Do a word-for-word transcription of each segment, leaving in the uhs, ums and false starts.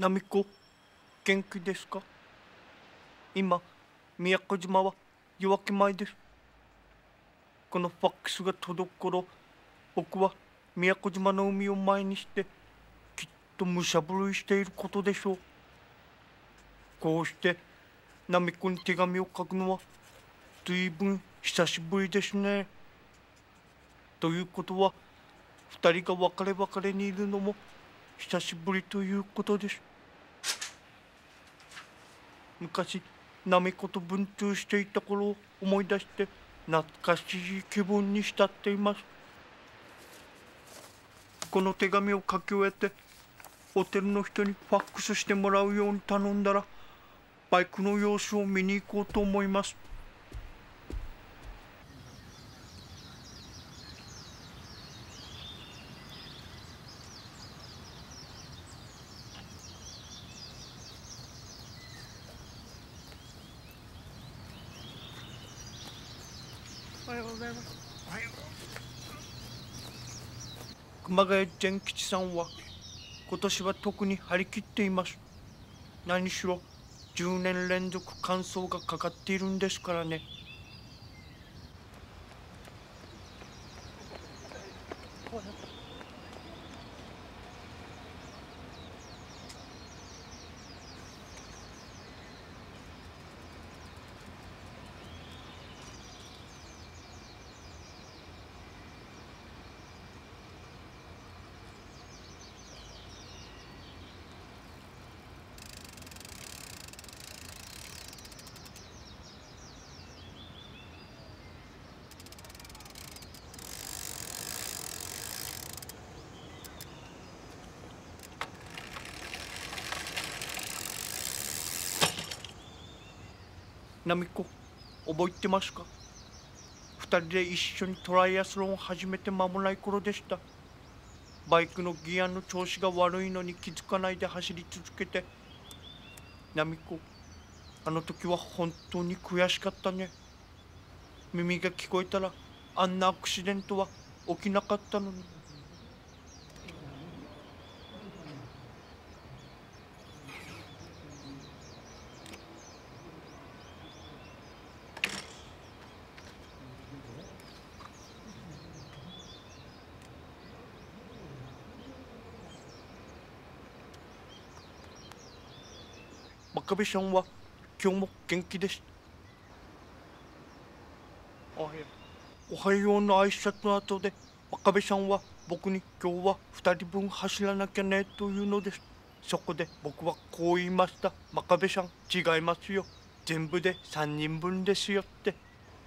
ナミコ、元気ですか？今、宮古島は夜明け前です。このファックスが届く頃、僕は宮古島の海を前にして、きっとむしゃぶるいしていることでしょう。こうして、ナミコに手紙を書くのは、ずいぶん久しぶりですね。ということは、二人が別れ別れにいるのも久しぶりということです。昔、ナミコと文通していた頃を思い出して懐かしい気分に浸っています。この手紙を書き終えてホテルの人にファックスしてもらうように頼んだらバイクの様子を見に行こうと思います。おはようございます。熊谷善吉さんは今年は特に張り切っています。何しろじゅうねん連続乾燥がかかっているんですからね。ナミコ、覚えてますか？二人で一緒にトライアスロンを始めて間もない頃でした。バイクのギアの調子が悪いのに気づかないで走り続けて。ナミコ、あの時は本当に悔しかったね。耳が聞こえたらあんなアクシデントは起きなかったのに。真壁さんは今日も元気です。おはよう。おはようの挨拶の後で真壁さんは僕に今日は二人分走らなきゃねというのです。そこで僕はこう言いました。真壁さん、違いますよ。全部で三人分ですよって。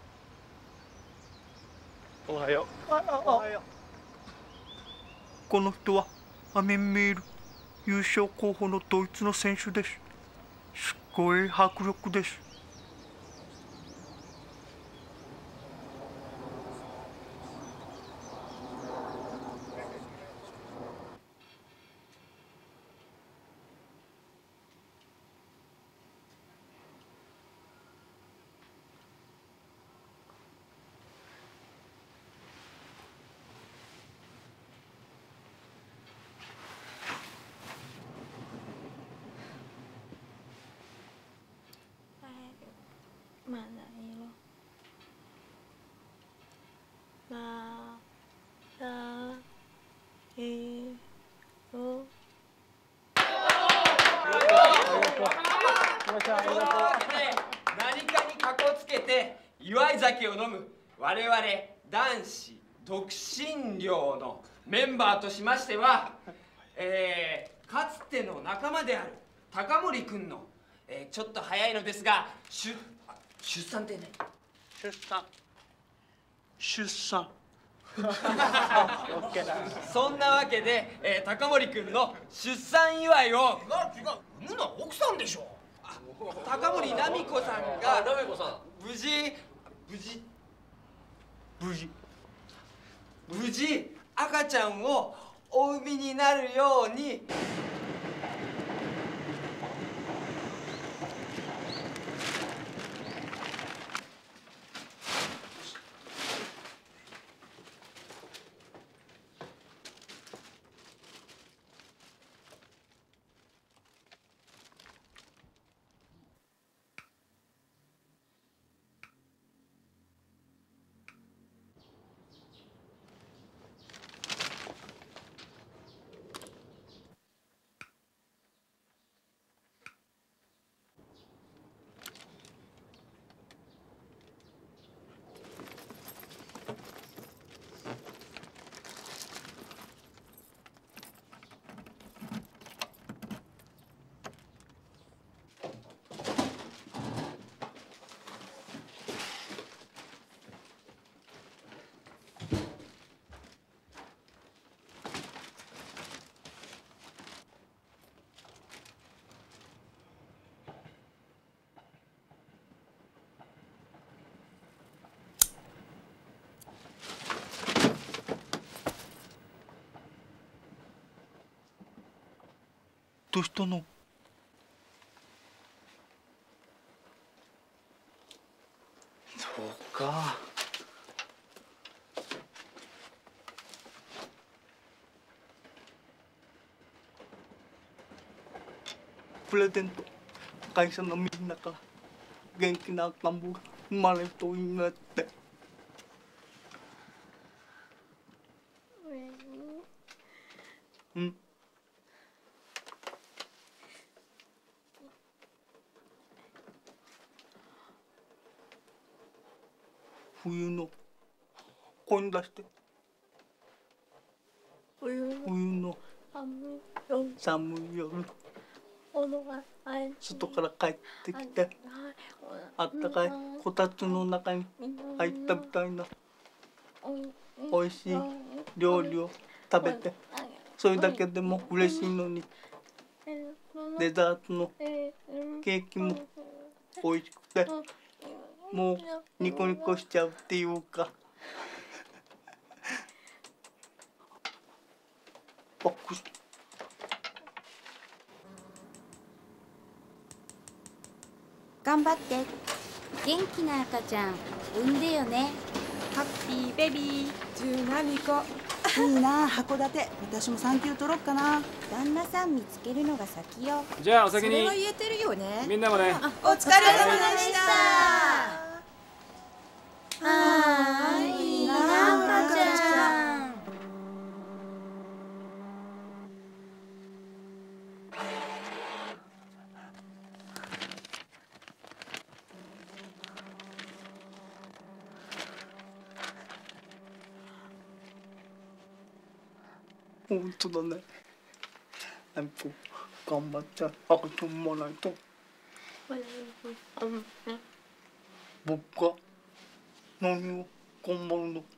おはよう。おはよう。この人はアメンミール優勝候補のドイツの選手です。すっごい迫力です。 Mana ini loh. Nah, nah, eh, oh. 何かにかこつけて祝い酒を飲む我々男子独身寮のメンバーとしましては、えー、かつての仲間である高森君の、えー、ちょっと早いのですが出出産ってね。 出産。出産。 そんなわけで、えー、高森君の出産祝いを。 違う違う、産むのは奥さんでしょ。 高森奈美子さんが奈美子さん無事無事無事無事赤ちゃんをお産みになるように。 どうしたの？ そうか。 プレゼント、会社のみんなから元気な赤ん坊が生まれるといいなって。うん。冬の声に出して。 冬の冬の寒い夜、外から帰ってきて、あったかいこたつの中に入ったみたいなおいしい料理を食べて、それだけでも嬉しいのに、デザートのケーキも美味しくて、もうニコニコしちゃうっていうか。バックス頑張って。元気な赤ちゃん産んでよね。 ハッピーベビーじゅうなんにこ。 いいな函館。私も産休取ろっかな。 旦那さん見つけるのが先よ。 じゃあお先に。 それは言えてるよね。 みんなもね。 お疲れ様でした。 ああ、いいな赤ちゃん。 本当だね。なんか頑張って赤ちゃん産まないと。僕が何を頑張るの？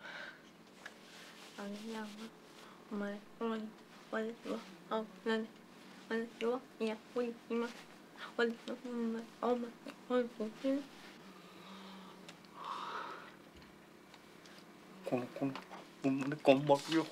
お前、お前、私は、あ、なんで、私は、いや、おい、今、私は、お前、お前、お前、 この子の生まれ頑張るよ。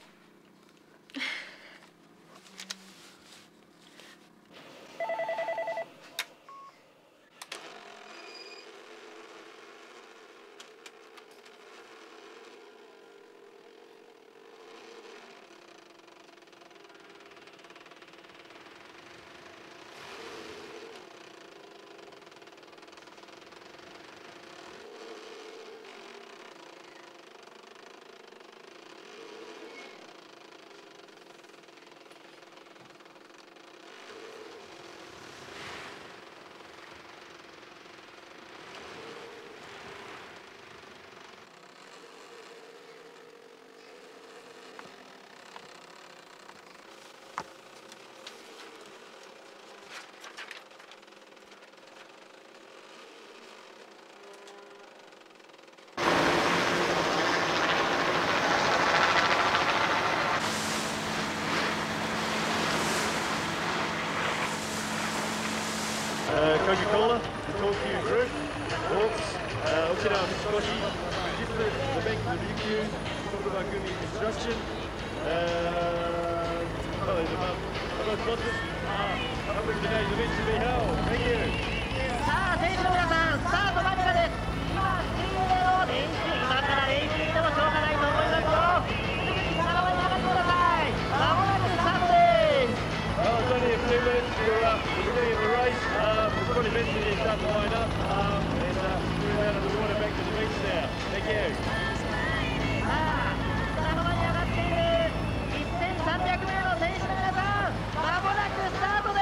Coca-Cola, the Tokyo Group, Hawks, uh, Okinawa Mitsukoshi, Fujitsu, the Bank of Ryukyu, Tokuba Gumi Construction, uh, well, there's about, about sponsors. Uh, up with today's event to be held. Thank you. さあ選手の皆さん、スタート間近です。今、水泳の練習、今から練習してもしょうがないと思いますよ。すぐに体に上がってください。まもなくスタートです。 Well, it's only a few minutes to uh, the beginning of the race. Uh, we've got eventually to start to line up um, and uh, move out of the water back to the beach now. Thank you. さあ、スタート間に上がっているいちさんびゃくめいの選手の皆さん、まもなくスタートです。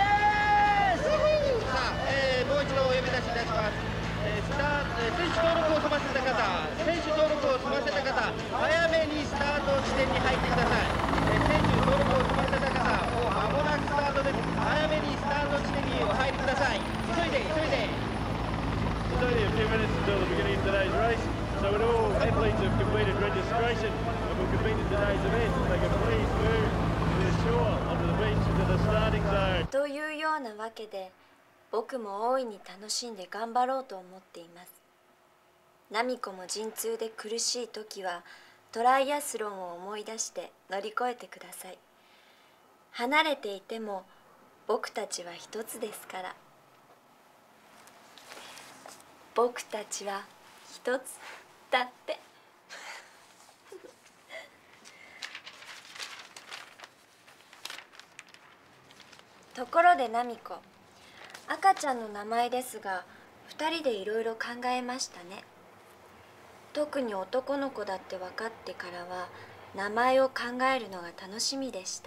さあ、えー、もう一度お呼び出しいたします。えー、スター、えー、選手登録を済ませた方、選手登録を済ませた方、早めにスタート地点に入ってください。えー、選手登録を済ませた方、もう間もなくスタートです。早めにスタート地点にお入りください。急いで、急いで。 It's only a few minutes until the beginning of today's race, so when all athletes have completed registration and will compete in today's event, they can please move to the shore, onto the beach, to the starting zone. というようなわけで、僕も大いに楽しんで頑張ろうと思っています。ナミコも陣痛で苦しい時はトライアスロンを思い出して乗り越えてください。離れていても僕たちは一つですから。僕たちは一つだって。ところでナミコ、赤ちゃんの名前ですが二人でいろいろ考えましたね。特に男の子だって分かってからは名前を考えるのが楽しみでした。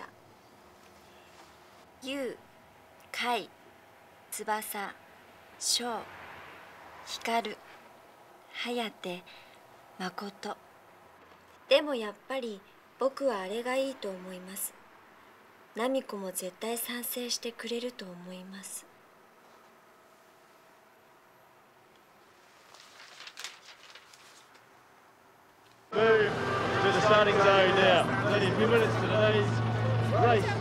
ゆう、かい、つばさ、しょう、ひかる、はやて、まこと。でもやっぱり僕はあれがいいと思います。ナミコも絶対賛成してくれると思います。 Move to the starting zone now. Only a few minutes to today's race.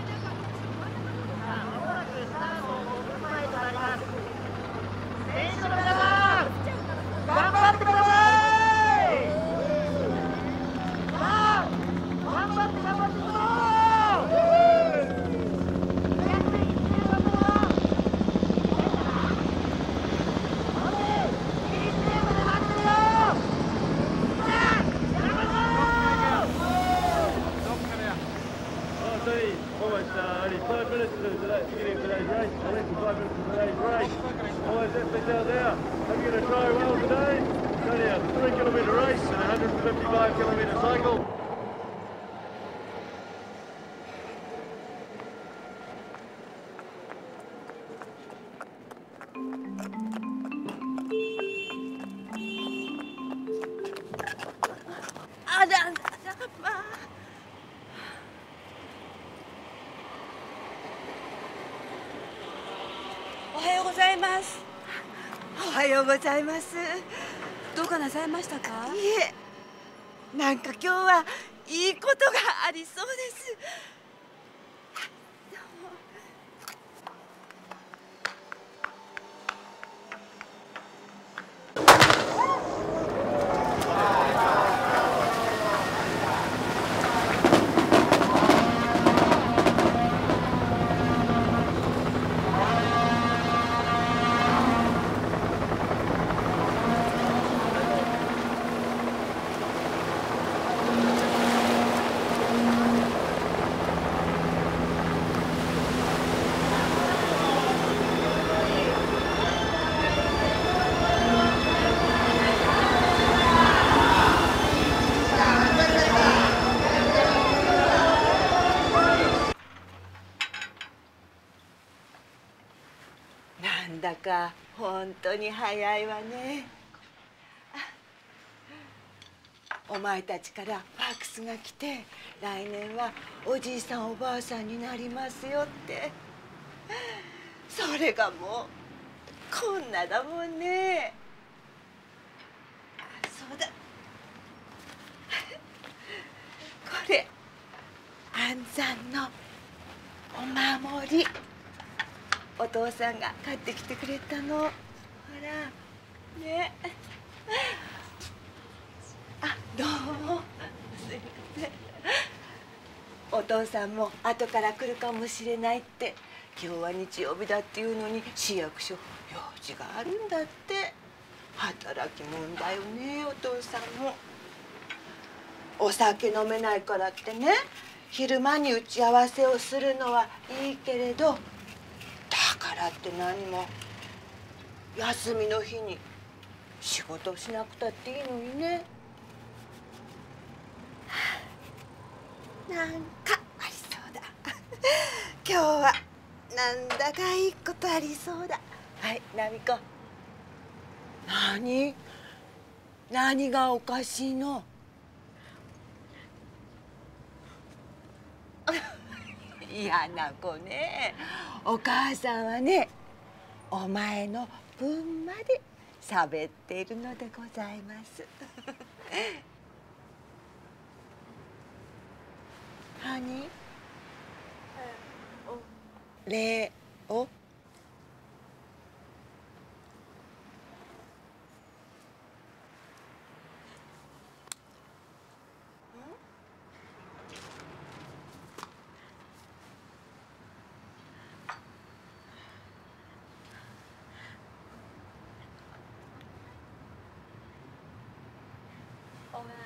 選手の皆さん、頑張ってください。さあ、頑張って頑張っていきましょう。 Almost uh, only five minutes to the beginning of today's race. Less than five minutes to today's race. Almost F P L now. Are you going to try well today? It's only a three kilometre race and a one hundred fifty-five kilometre cycle. Ada, おはようございます。 おはようございます。どうかなさいましたか？いえ、なんか今日はいいことがありそうです。なんだか本当に早いわね。お前たちからファックスが来て、来年はおじいさんおばあさんになりますよって。それがもうこんなだもんね。あ、そうだ。これ安産のお守り。お父さんが買ってきてくれたの。ほらね。あ、どうも。すみません。お父さんも後から来るかもしれないって。今日は日曜日だっていうのに市役所用事があるんだって。働き者だよね、お父さんも。お酒飲めないからってね、昼間に打ち合わせをするのはいいけれど、だからって何も休みの日に仕事をしなくたっていいのにね。なんかありそうだ。今日はなんだかいいことありそうだ。はい、ナミコ。何？何がおかしいの？嫌な子ね。お母さんはね、お前の分まで喋っているのでございます。何？礼を？ ごめんな。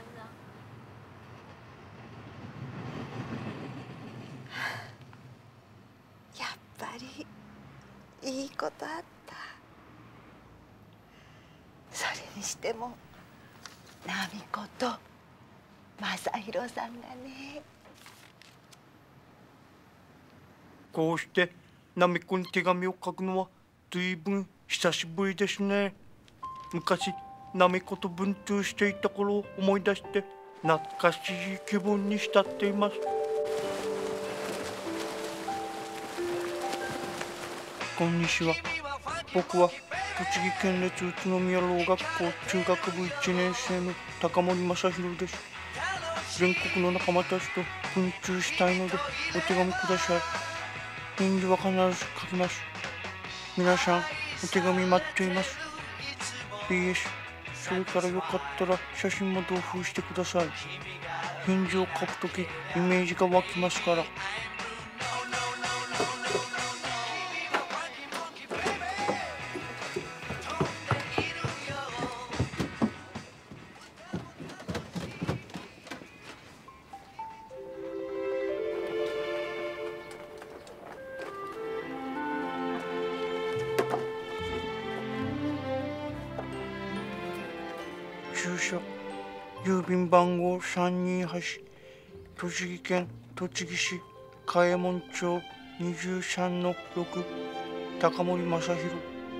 やっぱりいいことあった。それにしても奈美子と正弘さんがね。 こうして奈美子に手紙を書くのはずいぶん久しぶりですね。昔奈美子と文通していた頃を思い出して懐かしい気分に浸っています。こんにちは。僕は栃木県立宇都宮ろう学校中学部いちねん生の高森正弘です。全国の仲間たちと文通したいのでお手紙ください。返事は必ず書きます。皆さんお手紙待っています。 ピーエス それからよかったら写真も同封してください。返事を書くときイメージが湧きますから。住所郵便番号さんにはち、栃木県栃木市嘉右衛門町にじゅうさんのろく、高森正弘。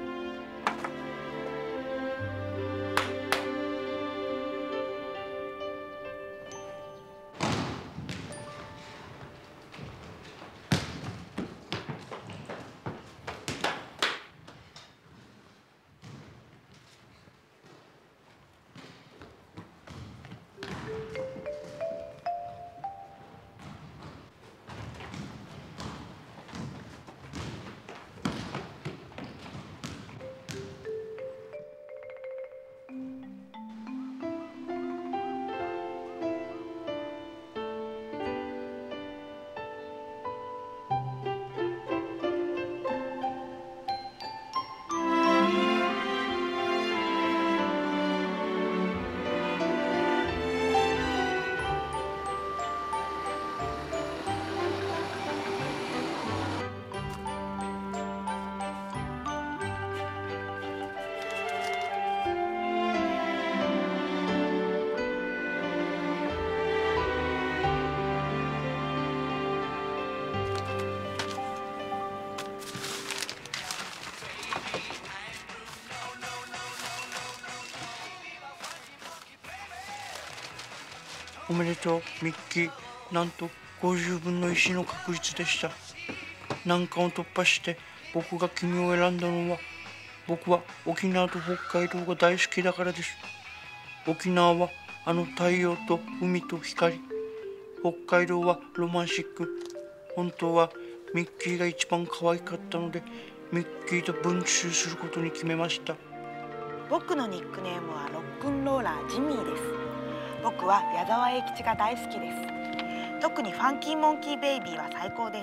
おめでとうミッキー。なんとごじゅうぶんのいちの確率でした。難関を突破して僕が君を選んだのは、僕は沖縄と北海道が大好きだからです。沖縄はあの太陽と海と光、北海道はロマンシック。本当はミッキーが一番可愛かったのでミッキーと文通することに決めました。 僕のニックネームはロックンローラージミーです。僕は矢沢永吉が大好きです。特にファンキーモンキーベイビーは最高です。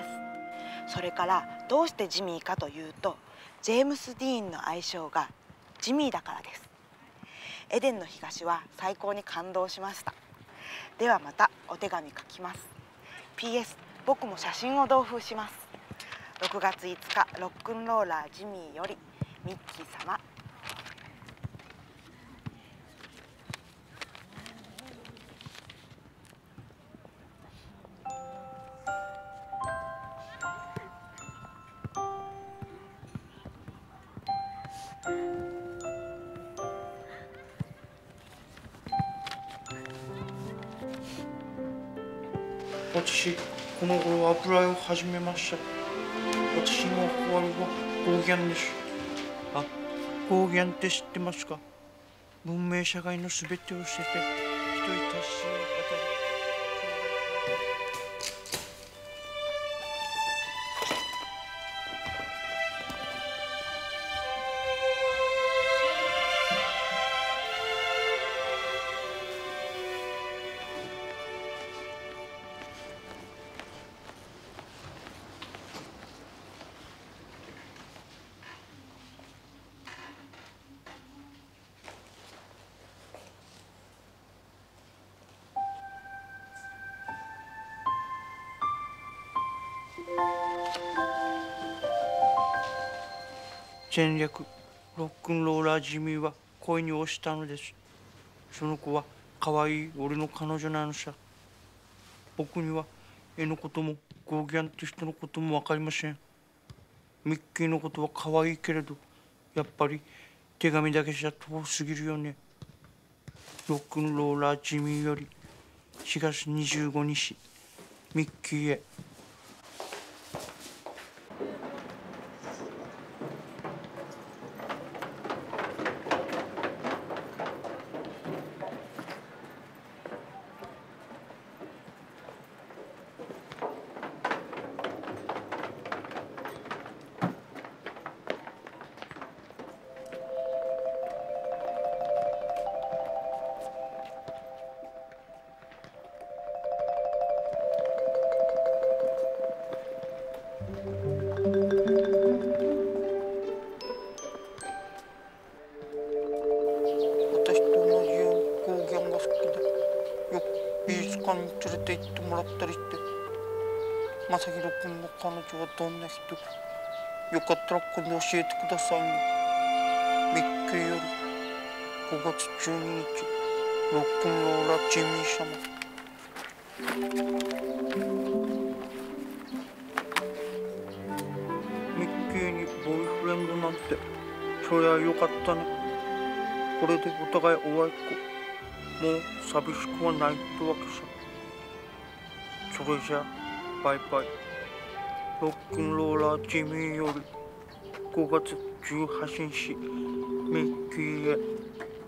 それからどうしてジミーかというと、ジェームス・ディーンの愛称がジミーだからです。エデンの東は最高に感動しました。ではまたお手紙書きます。 ピーエス 僕も写真を同封します。ろくがついつかロックンローラージミーよりミッキー様。 私、この頃油絵を始めました。私の憧れはゴーギャンです。あ、ゴーギャンって知ってますか？文明社会のすべてを捨てて一人達成を渡り。 戦略ロックンローラージミーは恋に落ちたのです。その子は可愛い俺の彼女なのさ。僕には絵のこともゴーギャンって人のことも分かりません。ミッキーのことは可愛いけれど、やっぱり手紙だけじゃ遠すぎるよね。ロックンローラージミーよりしがつにじゅうごにち、ミッキーへ。に連れて行ってもらったりして、正弘君の彼女はどんな人？よかったら今度教えてくださいね。ミッキーよりごがつじゅうににち、ロックンローラージミー様。ミッキーにボーイフレンドなんて、そりゃよかったね。これでお互いおあいっ子、もう寂しくはないってわけさ。それじゃバイバイ。ロックンローラージミーよりごがつじゅうはちにち、ミッキーへ。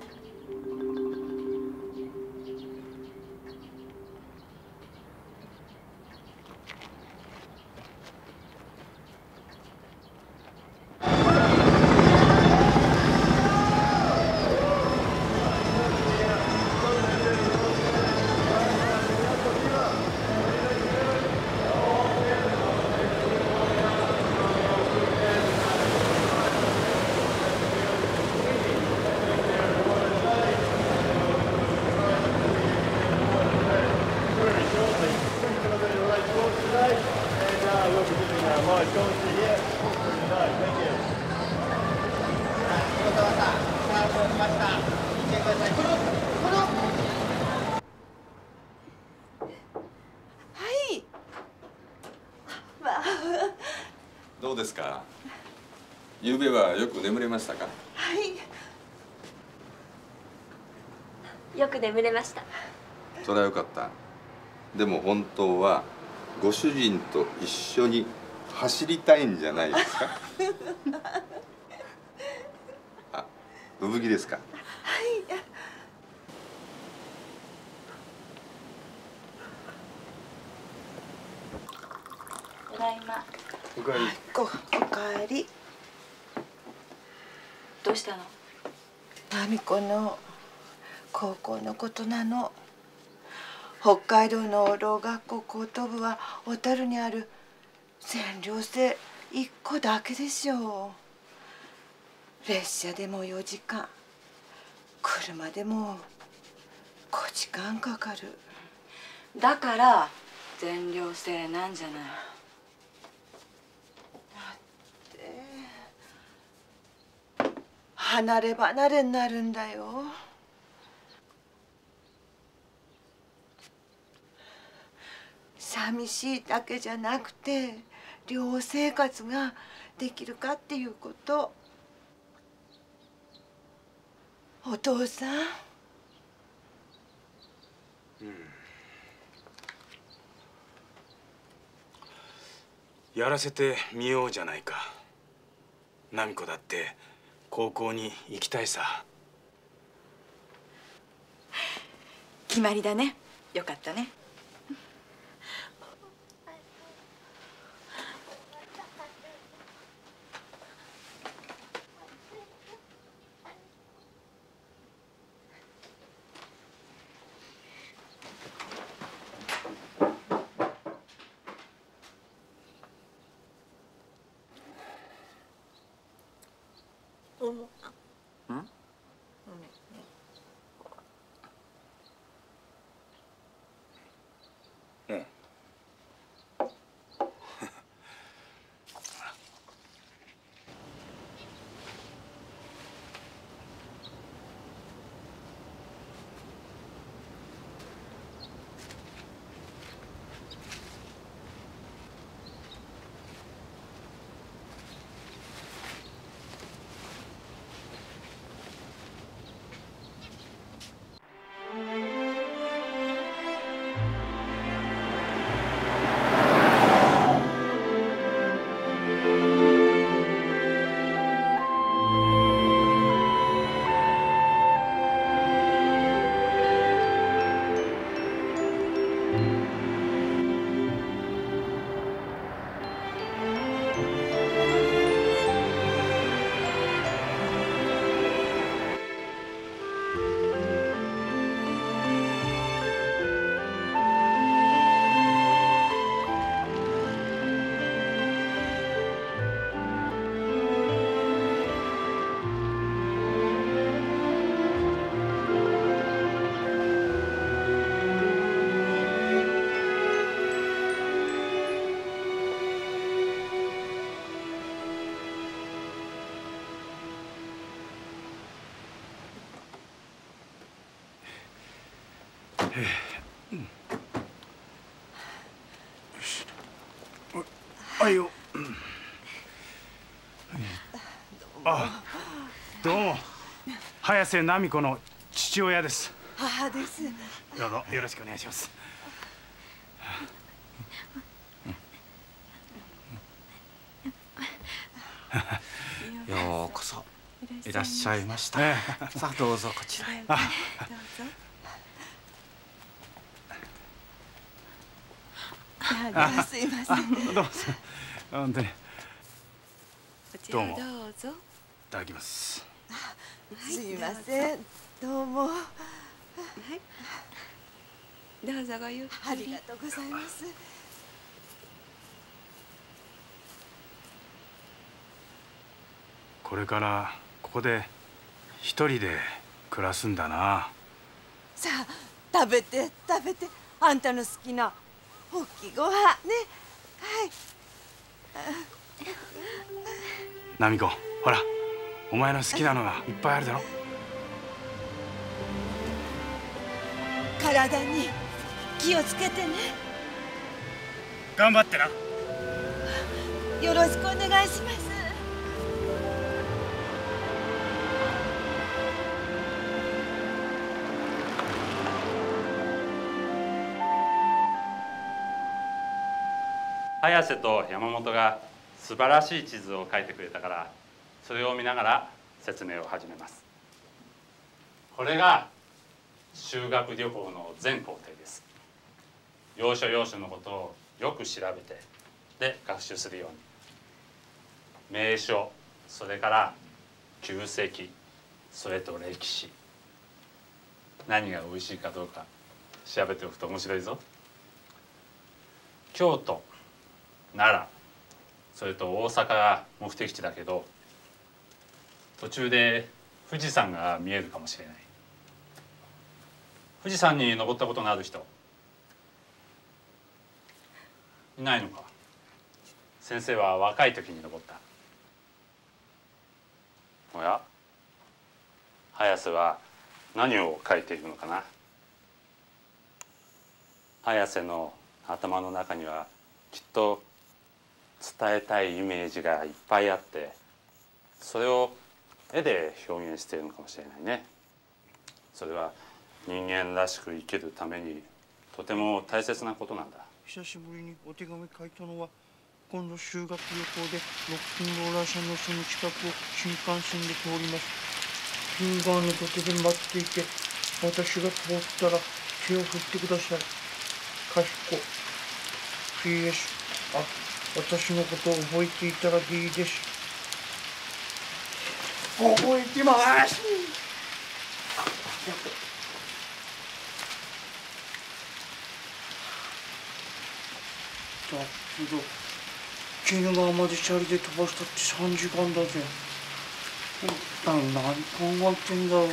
どうですか。昨夜はよく眠れましたか。 はい。よく眠れました。 それはよかった。でも本当はご主人と一緒に走りたいんじゃないですか。あ、産着ですか。 はい。ただいま。 おかえり。 おかえり。 どうしたの？ ナミコの高校のことなの。北海道のろう学校高等部は小樽にある全寮制いっこだけでしょう。列車でもよじかん、車でもごじかんかかる。 だから全寮制なんじゃない。 離れ離れになるんだよ。寂しいだけじゃなくて寮生活ができるかっていうこと。お父さん、 うん、やらせてみようじゃないか。奈美子だって高校に行きたいさ。 決まりだね。よかったね。 はいよ。あ、どうも早瀬奈美子の父親です。 母です。 どうぞよろしくお願いします。 ようこそいらっしゃいました。さあどうぞこちらへ。 どうぞ。あ、すいません。 どうぞ。本当に。 こちらへどうぞ。 いただきます。 すいません。どうも。はい。どうぞごゆっくり。ありがとうございます。 これからここで一人で暮らすんだな。 さあ食べて食べて、あんたの好きなホッキご飯ね。はい。 奈美子、ほらお前の好きなのがいっぱいあるだろ。 体に気をつけてね。 頑張ってな。 よろしくお願いします。 早瀬と山本が素晴らしい地図を描いてくれたから、それを見ながら説明を始めます。これが修学旅行の全工程です。要所要所のことをよく調べてで学習するように、名所、それから旧跡、それと歴史、何が美味しいかどうか調べておくと面白いぞ。京都、奈良、それと大阪が目的地だけど、途中で富士山が見えるかもしれない。富士山に登ったことのある人いないのか。先生は若い時に登った。おや、早瀬は何を書いているのかな。早瀬の頭の中にはきっと伝えたいイメージがいっぱいあって、それを絵で表現しているのかもしれないね。それは人間らしく生きるためにとても大切なことなんだ。 久しぶりにお手紙書いたのは、今度修学旅行でロックンローラーさんの住む近くを新幹線で通ります。右側の土手で待っていて、私が通ったら手を振ってください。かしこ。 ピーエス あ、私のことを覚えていたらでいいです。覚えてます。だけど鬼怒川までチャリで飛ばしたってさんじかんだぜ。一体何考えてんだろう。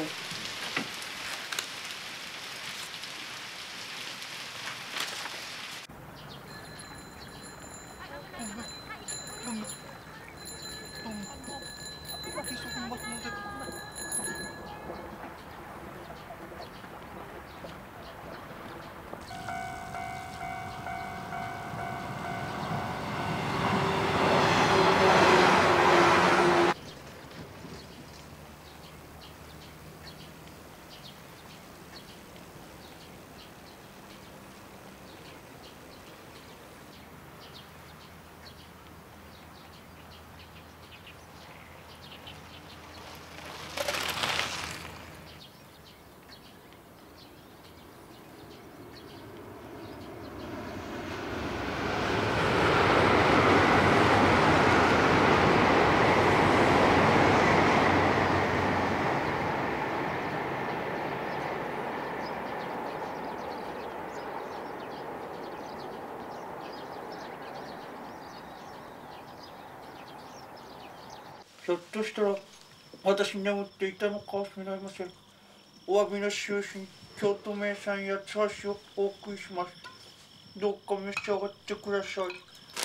ひょっとしたら私眠っていたのかもしれません。お詫びの印に京都名産八つ橋をお送りします。どうか召し上がってください。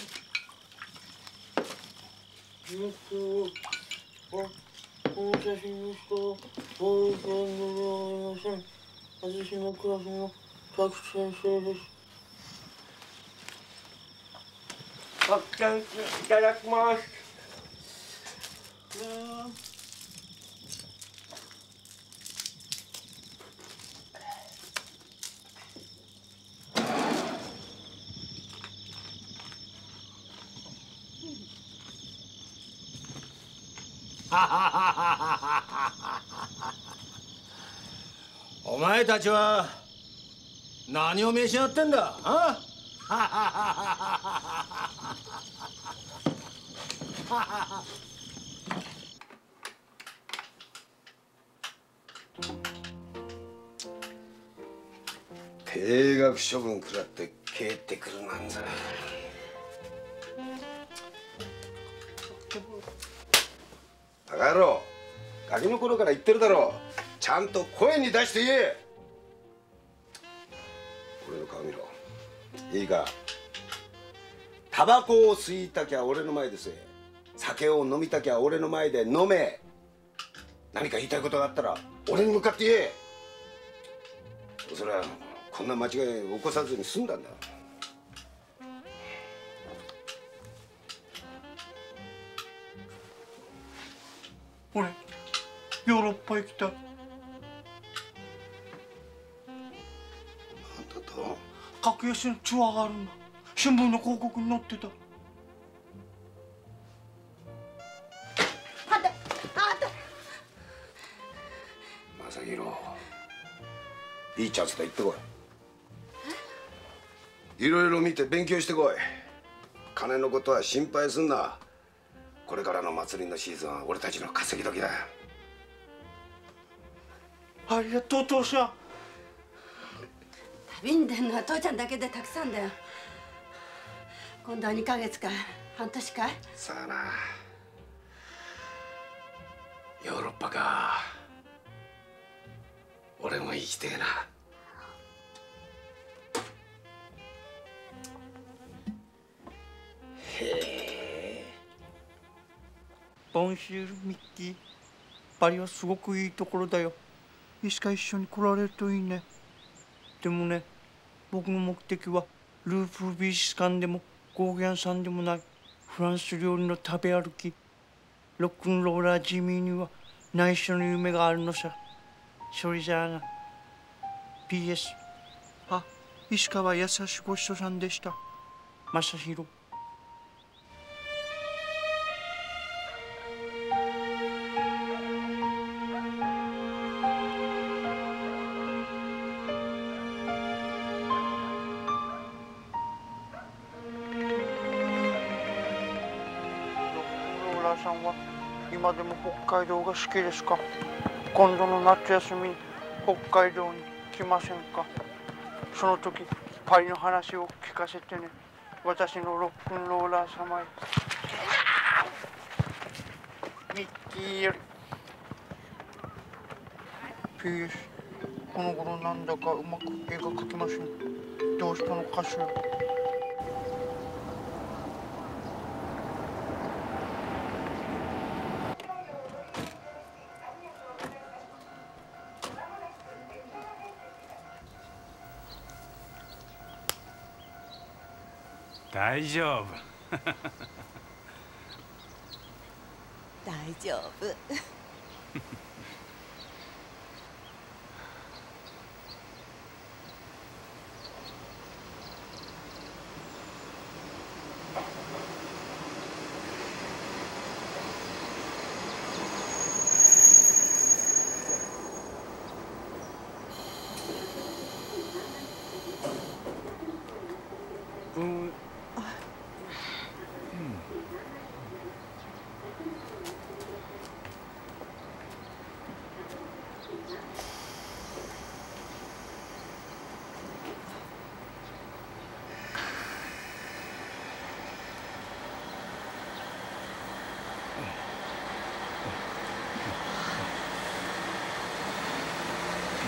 お写真ですと、大分の皆さん、私のクラスの滝先生です。滝先生、いただきます。 お前たちは何を召し上がってんだあ停学処分食らって帰ってくるなんざ。バカ野郎、ガキの頃から言ってるだろう。ちゃんと声に出して言え。俺の顔見ろ。いいか、タバコを吸いたきゃ俺の前で吸え、酒を飲みたきゃ俺の前で飲め。何か言いたいことがあったら俺に向かって言え。それはこんな間違い起こさずに済んだんだ。 俺ヨーロッパ行きたい。 なんだと？ 格安のツアーがあるんだ。新聞の広告に載ってた。 あんた、あんた。 正弘、いいチャンスだ、行ってこい。いろいろ見て勉強してこい。金のことは心配すんな。これからの祭りのシーズンは俺たちの稼ぎ時だ。 ありがとう父さん。 旅に出るのは父ちゃんだけでたくさんだよ。今度はにかげつか半年かい。 さあな。ヨーロッパか。俺も生きてえな。へえ。 ボンシュールミッキー。パリはすごくいいところだよ。いつか一緒に来られるといいね。でもね、僕の目的はループル美術館でもゴーギャンさんでもないフランス料理の食べ歩き。ロックンローラージミーには内緒の夢があるのさ。それじゃあな。ピーエス あ、石川優しごちそうさんでした。正弘。さんは今でも北海道が好きですか？今度の夏休みに北海道に来ませんか？その時パリの話を聞かせてね。私のロックンローラー様へ。ミッキーより ピーエス この頃なんだかうまく絵が描けません。どうしたのかしら。 大丈夫大丈夫うん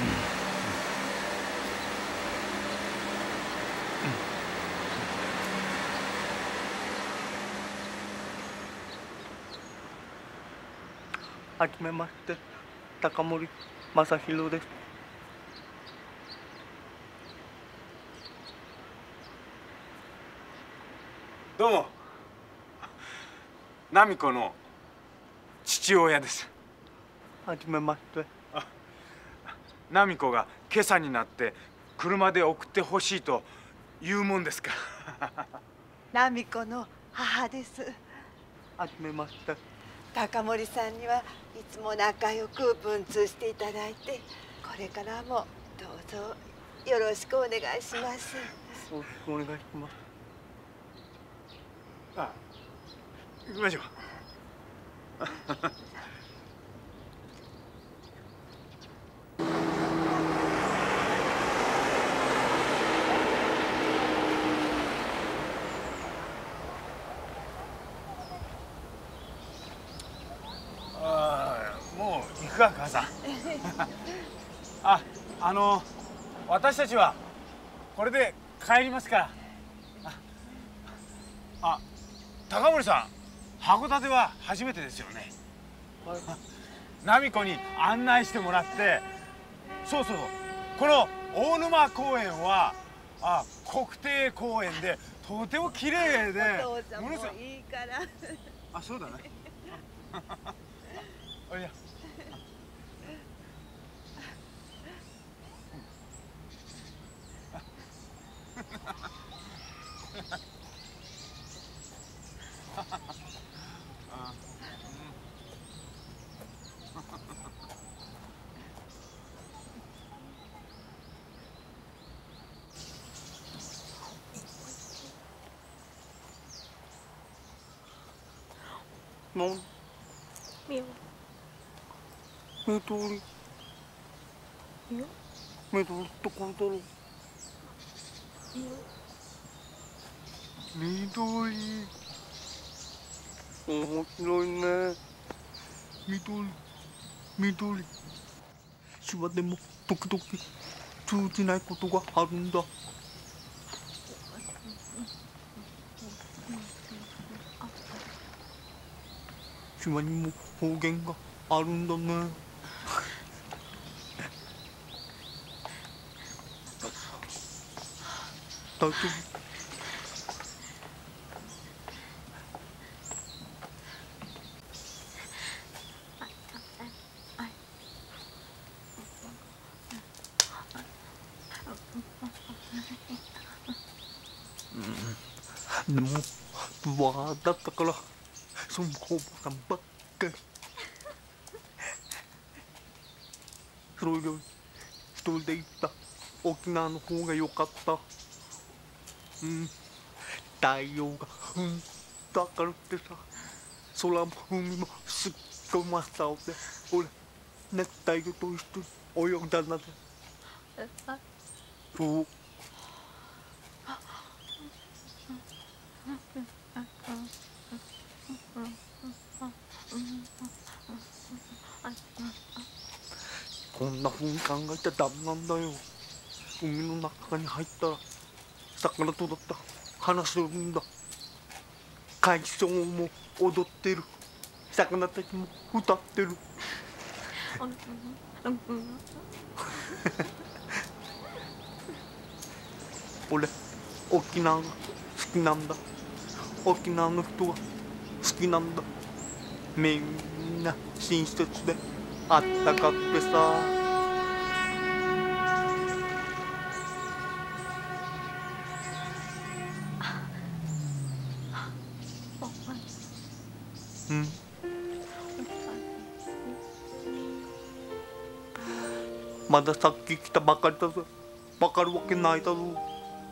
はじめまして、高森正弘です。 どうも、奈美子の父親です。 はじめまして。 奈美子が今朝になって車で送ってほしいと言うもんですから。 奈美子の母です。 はじめまして。 高森さんにはいつも仲良く文通していただいて、これからもどうぞよろしくお願いします。 よろしくお願いします。 あ、行きましょう。ああ、もう行くか、母さん。あ、あの私たちはこれで帰りますから。あ、高森さん、函館は初めてですよね。はい、奈美子に案内してもらって、そうそう、この大沼公園はあ国定公園でとても綺麗で、 お父さんもいいから。 あ、そうだね。おいや。 なん、 みお、 緑、 みお、 緑ってこれだろう。 み緑、面白いね。緑、緑。手話でも時々通じないことがあるんだ。手話にも方言があるんだね。大丈夫？でもわーだったからそのおばさんばっかり。それより一人で行った沖縄の方が良かった。うん、太陽がふんと明るくてさ、空も海もすっごい真っ青で、俺熱帯魚と一緒に泳いだんだぜ。そう。こんなふうに考えちゃダメなんだよ。海の中に入ったら魚とだった話するんだ。海藻も踊ってる、魚たちも歌ってる。俺沖縄が好きなんだ。沖縄の人が好きなんだ。みんな親切であったかくてさ。うん。まださっき来たばかりだぜ。わかるわけないだろう。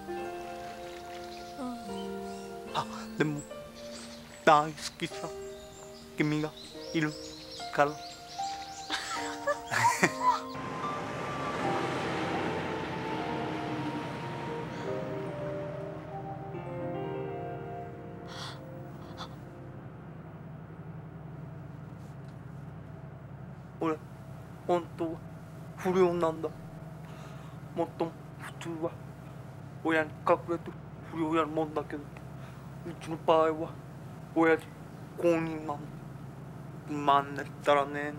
あ、でも大好きさ。君がいるから。俺本当は不良なんだ。もっとも普通は親に隠れて不良やるもんだけど、うちの場合は親父公認なの。まんねったらね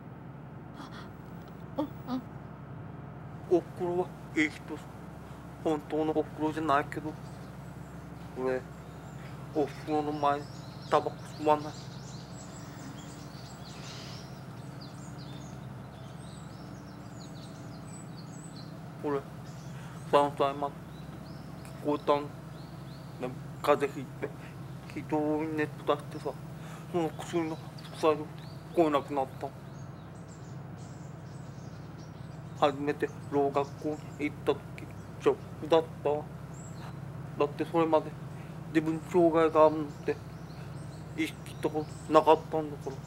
おふくろはいい人、本当のおふくろじゃないけど、俺おふくろの前にタバコ吸わない。俺さんさいまで聞こえたの。でも風邪ひいてひどい熱出してさ、その薬の副作用で聞こえなくなった。初めてろう学校に行った時ショックだった。だってそれまで自分に障害があるのって意識とかなかったんだから。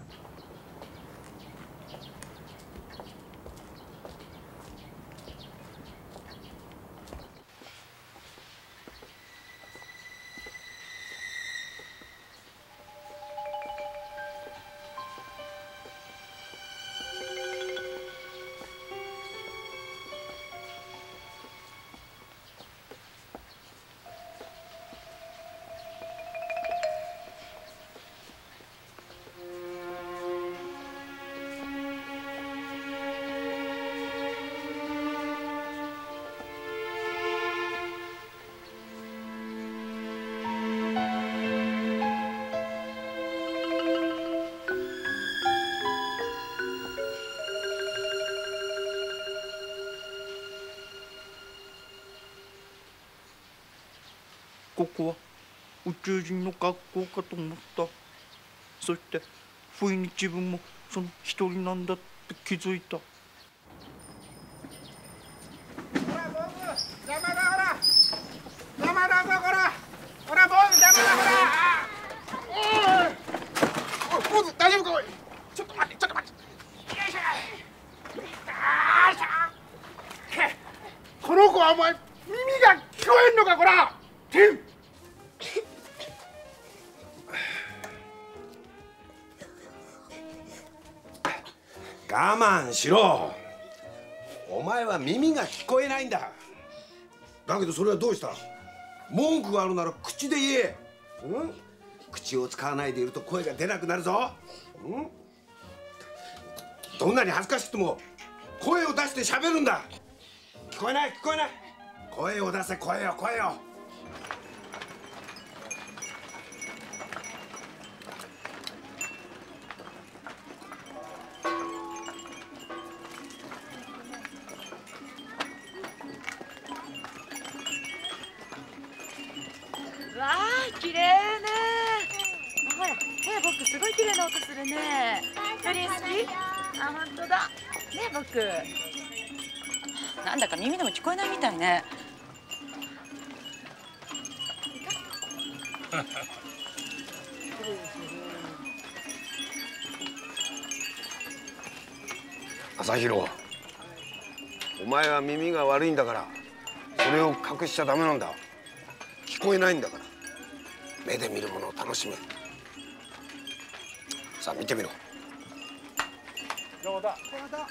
ここは宇宙人の学校かと思った。そして不意に自分もその一人なんだって気づいた。 ほらボブ邪魔だ、ほら邪魔だぞ、ほらほらボブ邪魔だ、ほら。おいボブ大丈夫か。おいちょっと待って、ちょっと待って。よいしょよいしょ。この子はお前耳が聞こえんのか、こら。 我慢しろ。お前は耳が聞こえないんだ。だけどそれはどうした。文句があるなら口で言え。うん、口を使わないでいると声が出なくなるぞ。うん、どんなに恥ずかしくても声を出して喋るんだ。聞こえない聞こえない。声を出せ、声を声を。 わあ、綺麗ね。ほら、ね、僕すごい綺麗な音するね。プリン好き？あ、本当だ。ね、僕。なんだか耳でも聞こえないみたいね。 朝広、お前は耳が悪いんだからそれを隠しちゃダメなんだ。聞こえないんだから目で見るものを楽しめ。さあ見てみろ。 どうだ。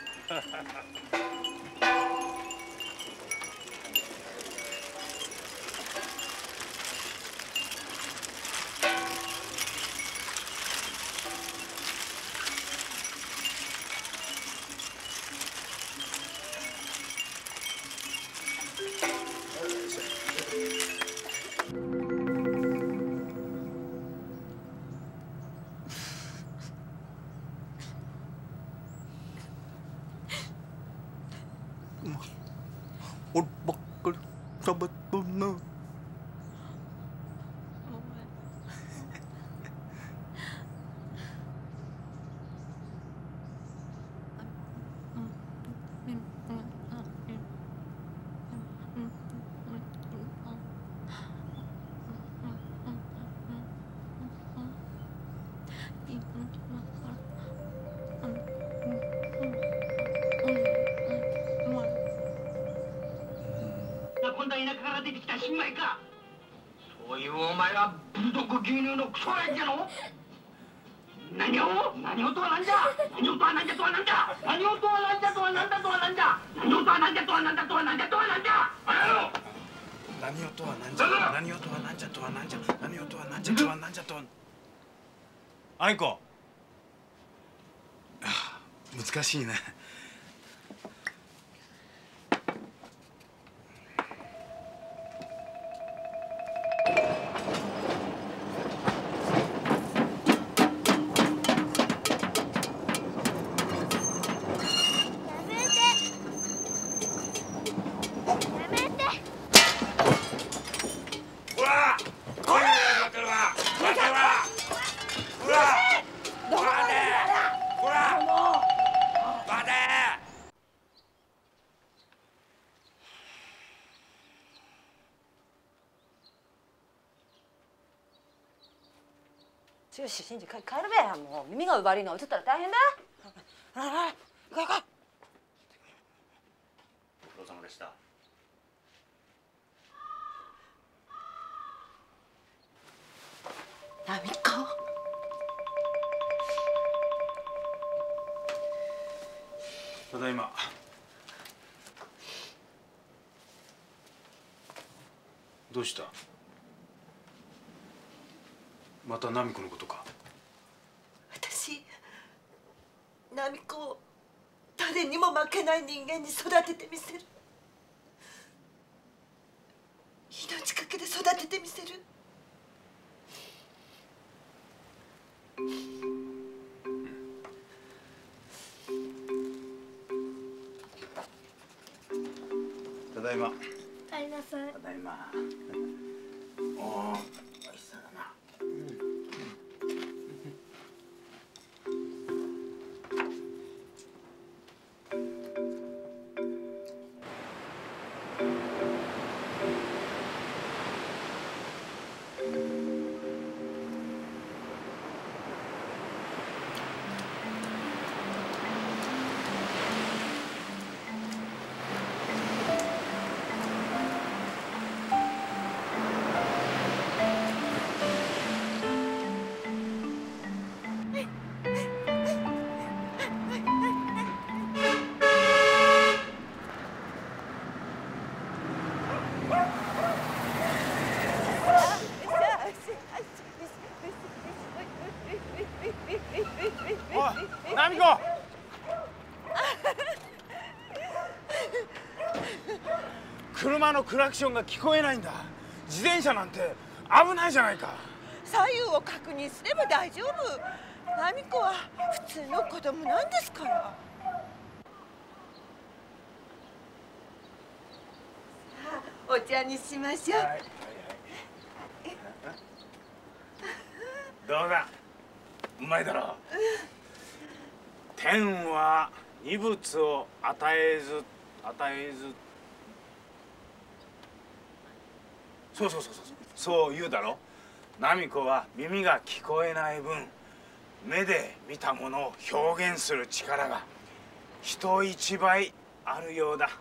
俺ばっかり喋っとんな。 今度は田舎から出てきた新米か。そういうお前はブルドッグ牛乳のクソ親父やろ。 何を何をとはなんじゃ何をとはなんじゃとはなんじゃ何をとはなんじゃとはなんだとはなんじゃ何をとはなんじゃとはなんだとはなんじゃとはなんじゃ何をとはなんじゃ何をとはなんじゃとはなんじゃ何をとはなんじゃとはなんじゃとはあいこ難しいね。 剛信じ帰るべ。もう耳が悪いの映ったら大変だ。ほらほら行こう行こう。 ご苦労様でした。 ナミコ。 ただいま。どうした？またナミコのことか。 私ナミコを誰にも負けない人間に育ててみせる。命かけて育ててみせる。 ただいま。 帰りなさい。 ただいま。おお、美味しそうだな。ナミコ。車のクラクションが聞こえないんだ。自転車なんて危ないじゃないか。 左右を確認すれば大丈夫。ナミコは普通の子供なんですから。さあ、お茶にしましょう。はいはいはい、 どうだ、うまいだろう。天は二物を与えず与えず。そうそうそうそうそう言うだろ。ナミコは耳が聞こえない分、目で見たものを表現する力が人一倍あるようだ。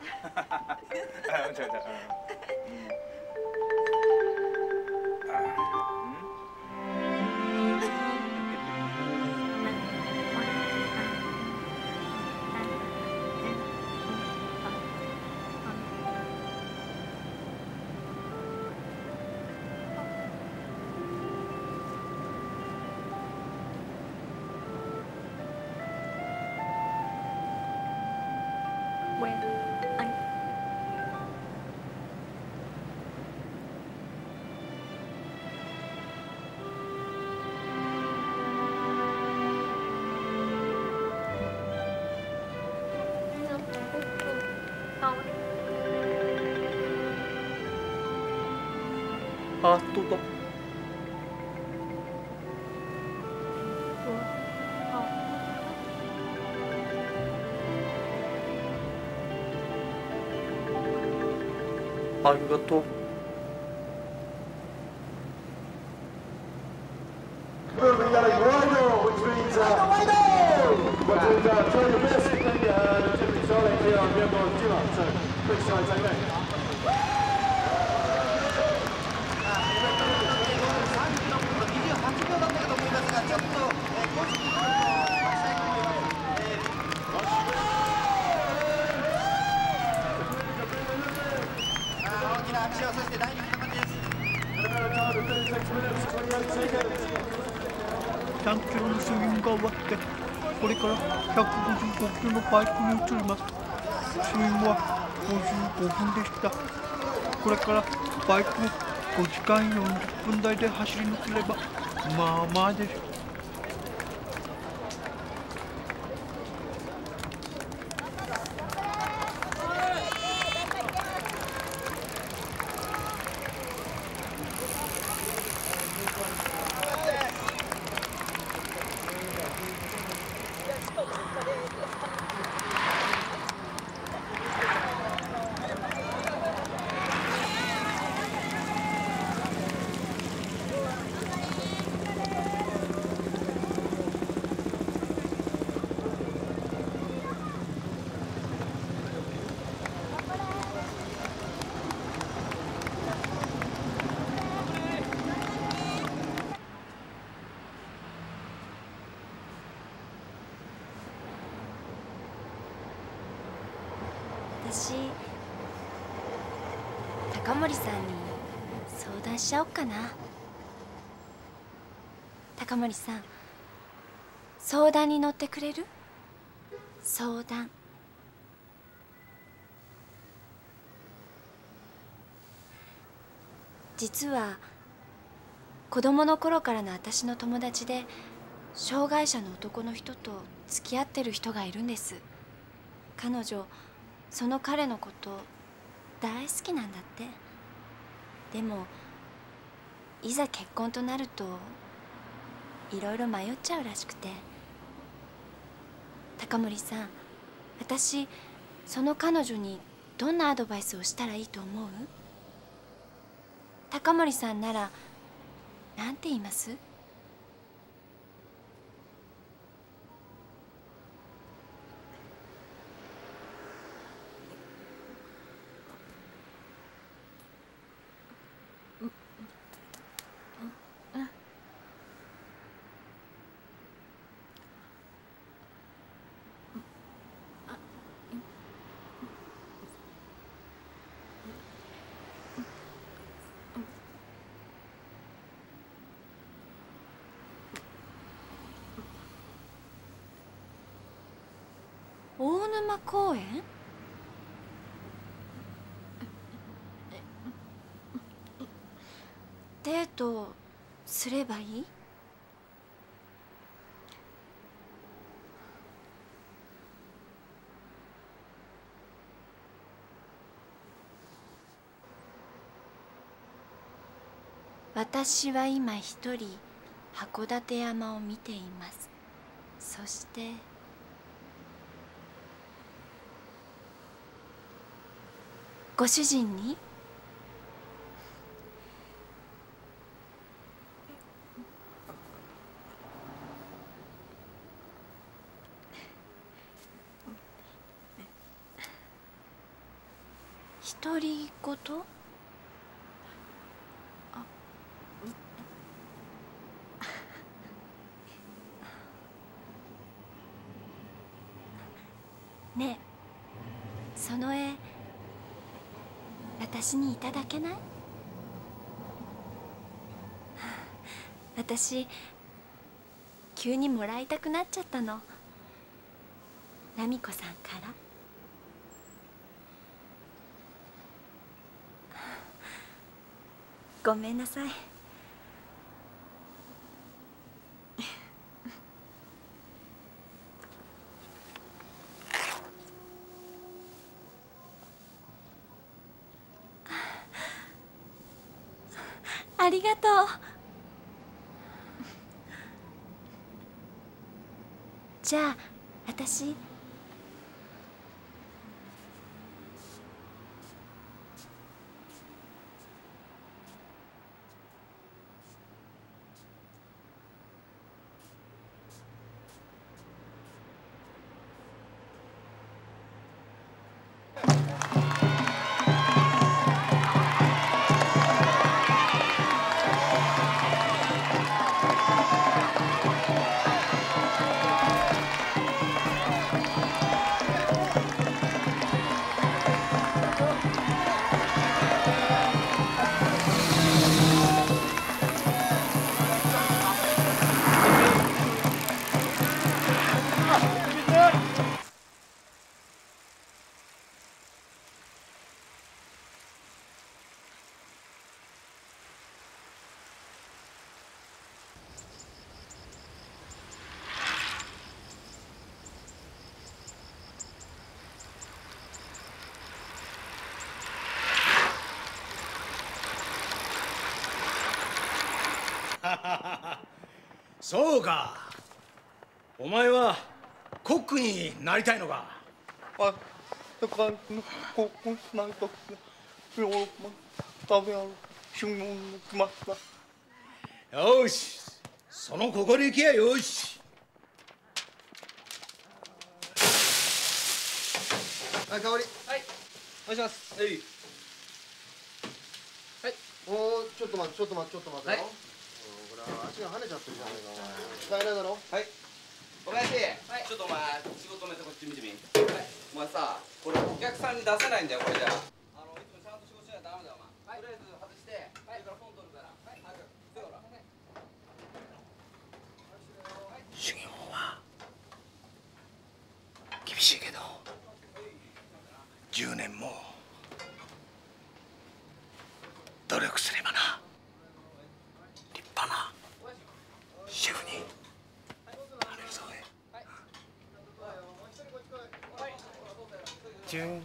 ハートだ。ありがとう。 ちょっと大きな拍手を、そして第二のです。 さんキロのスイングが終わって、これからひゃくごじゅうごキロのバイクに移ります。スイングはごじゅうごふんでした。これからバイクをごじかんよんじゅっぷん台で走り抜ければまあまあです。 私、高森さんに相談しちゃおっかな。高森さん、相談に乗ってくれる？相談。実は子供の頃からの私の友達で障害者の男の人と付き合ってる人がいるんです。彼女その彼のこと大好きなんだって。でもいざ結婚となるといろいろ迷っちゃうらしくて。高森さん、私その彼女にどんなアドバイスをしたらいいと思う？高森さんならなんて言います？大沼公園？デートすればいい？私は今一人函館山を見ています。そしてご主人に独り言？ねえ、その絵私にいただけない？私急にもらいたくなっちゃったの。奈美子さんから。ごめんなさい。ありがとう。じゃあ私そうか。お前はコックになりたいのか。 あ、だからここにないとヨーロッパ食べ歩く修行に来ました。 よし、そのここで行けや。よし。 はい、香り。はい。お願いします。はい。はい。おー、ちょっと待って、ちょっと待って、ちょっと待ってよ。はい。これ足が跳ねちゃってるじゃないか、お前。使えないだろ。はい。 小林、はい、ちょっとお前仕事止めてこっち見てみ。はい。お前さ、これお客さんに出せないんだよ、これじゃ。あのいつもちゃんと仕事しないとダメだよ、お前。とりあえず外して、それからフォン取るから。はい。早く。ほら。 修行は厳しいけどじゅうねんも努力すればな、立派なシェフになれるぞ。 じゅうねん。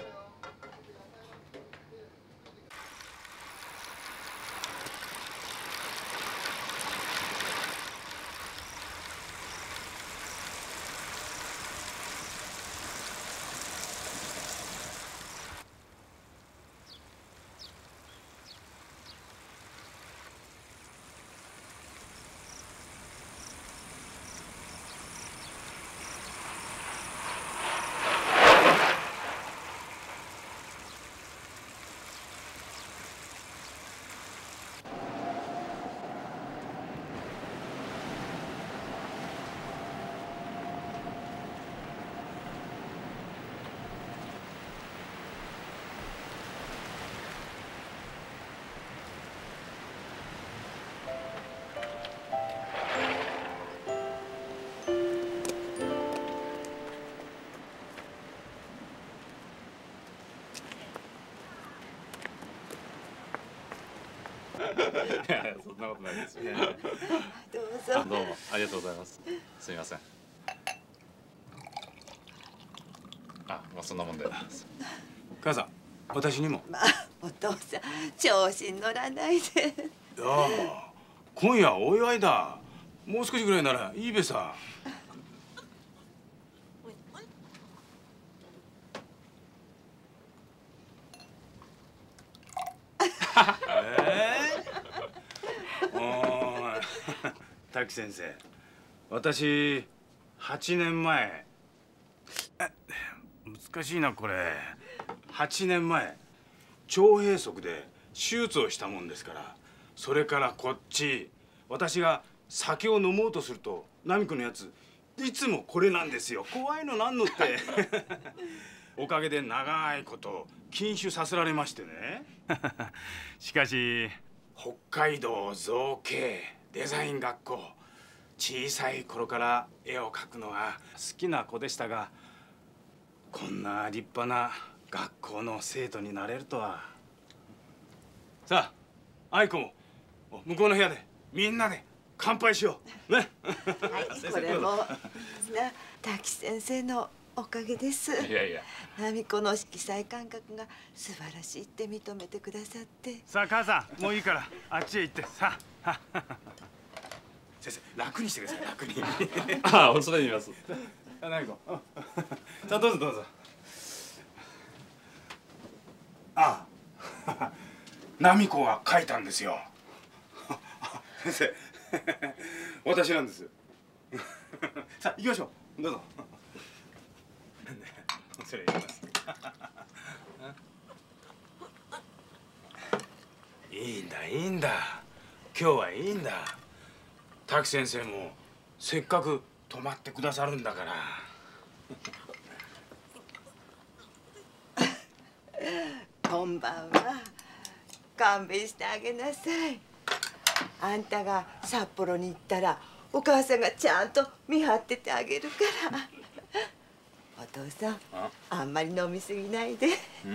いやいや、そんなことないですよ。 どうぞ。 どうもありがとうございます。すみません。あ、まあそんなもんで。 母さん、私にも。 まあお父さん調子に乗らないで。 いや、今夜お祝いだ。もう少しぐらいならいいべさ。滝先生、私はちねんまえ、難しいなこれ。はちねんまえ腸閉塞で手術をしたもんですから、それからこっち私が酒を飲もうとするとナミコのやついつもこれなんですよ。怖いのなんのって。おかげで長いこと禁酒させられましてね。しかし北海道造形デザイン学校、小さい頃から絵を描くのが好きな子でしたが、こんな立派な学校の生徒になれるとは。さあ、愛子も向こうの部屋でみんなで乾杯しようね。 はい、これもな滝先生のおかげです。 いやいや、 ナミコの色彩感覚が素晴らしいって認めてくださって。 さあ母さん、もういいからあっちへ行ってさあ。先生、楽にしてください。楽に。 ああ、恐れ入ります。 あ、ナミコ。さあどうぞどうぞ。ああ、ナミコが書いたんですよ。先生、私なんです。さあ行きましょう。どうぞ。それ入れます。いいんだいいんだ、今日はいいんだ。滝先生もせっかく泊まってくださるんだから。 今晩は勘弁してあげなさい。あんたが札幌に行ったらお母さんがちゃんと見張っててあげるから。お父さん、あんまり飲みすぎないで。 うん、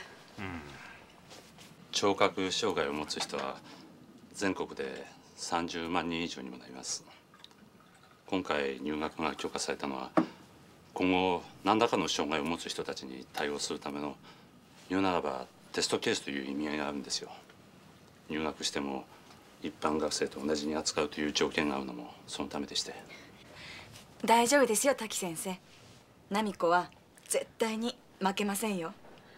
聴覚障害を持つ人は全国でさんじゅうまんにん以上にもなります。今回入学が許可されたのは、今後何らかの障害を持つ人たちに対応するための、言うならばテストケースという意味合いがあるんですよ。入学しても一般学生と同じに扱うという条件が合うのもそのためでして。 大丈夫ですよ、滝先生。奈美子は絶対に負けませんよ。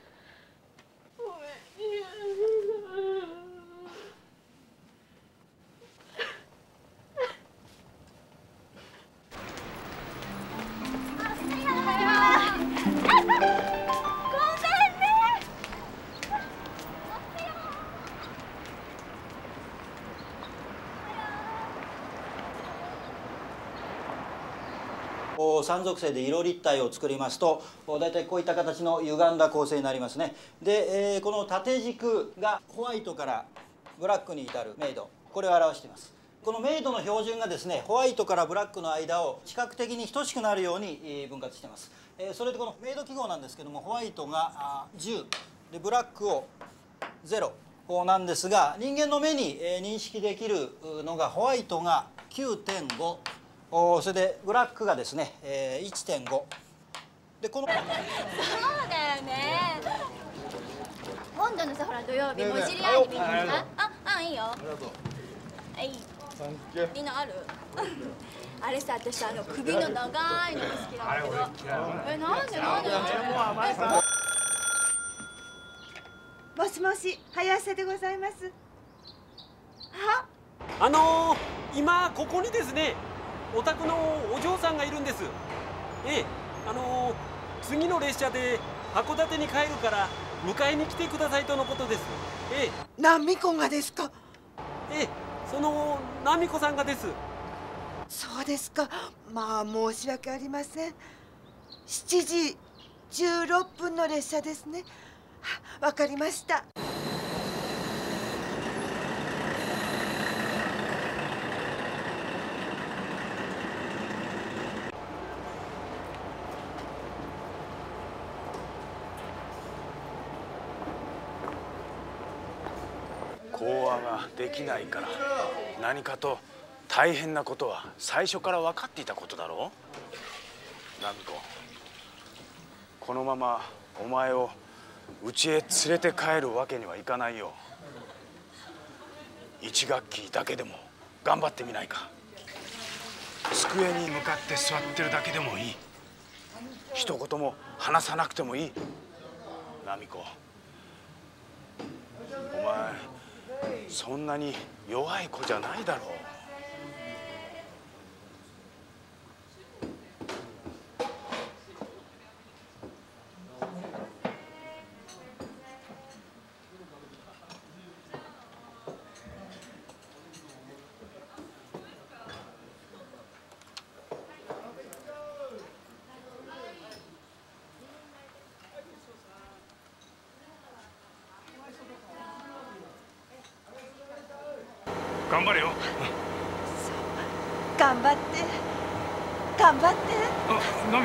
三属性で色立体を作りますとだいたいこういった形の歪んだ構成になりますね。で、えー、この縦軸がホワイトからブラックに至る明度、これを表しています。この明度の標準がですね、ホワイトからブラックの間を視覚的に等しくなるように分割しています。えー、それでこの明度記号なんですけども、ホワイトがじゅうでブラックをゼロなんですが、人間の目に認識できるのがホワイトが きゅうてんご、おそれでブラックがですね、えー、いってんごでこのそうだよね。今度のさ、ほら土曜日もじり合いに見に行く。あ、あ、いいよ。ありがとう。はい。みんなある？あれさ、私あの首の長いのが好きなんだけど。え、なんでなんで？ もしもし、早瀬でございます。は？ あのー、今ここにですね。お宅のお嬢さんがいるんです。ええ、あのー、次の列車で函館に帰るから迎えに来てくださいとのことです。ええ。 奈美子がですか？ ええ、その奈美子さんがです。 そうですか。まあ申し訳ありません。しちじじゅうろっぷんの列車ですね。わかりました。 講話ができないから何かと大変なことは最初から分かっていたことだろう。奈美子、このままお前を家へ連れて帰るわけにはいかないよ。一学期だけでも頑張ってみないか。机に向かって座ってるだけでもいい。一言も話さなくてもいい。奈美子、お前そんなに弱い子じゃないだろう。頑張れよ。 頑張って頑張って。 何？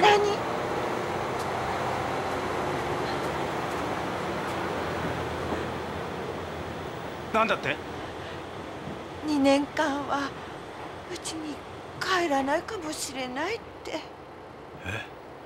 何だって？ にねんかんはうちに帰らないかもしれないって。 え？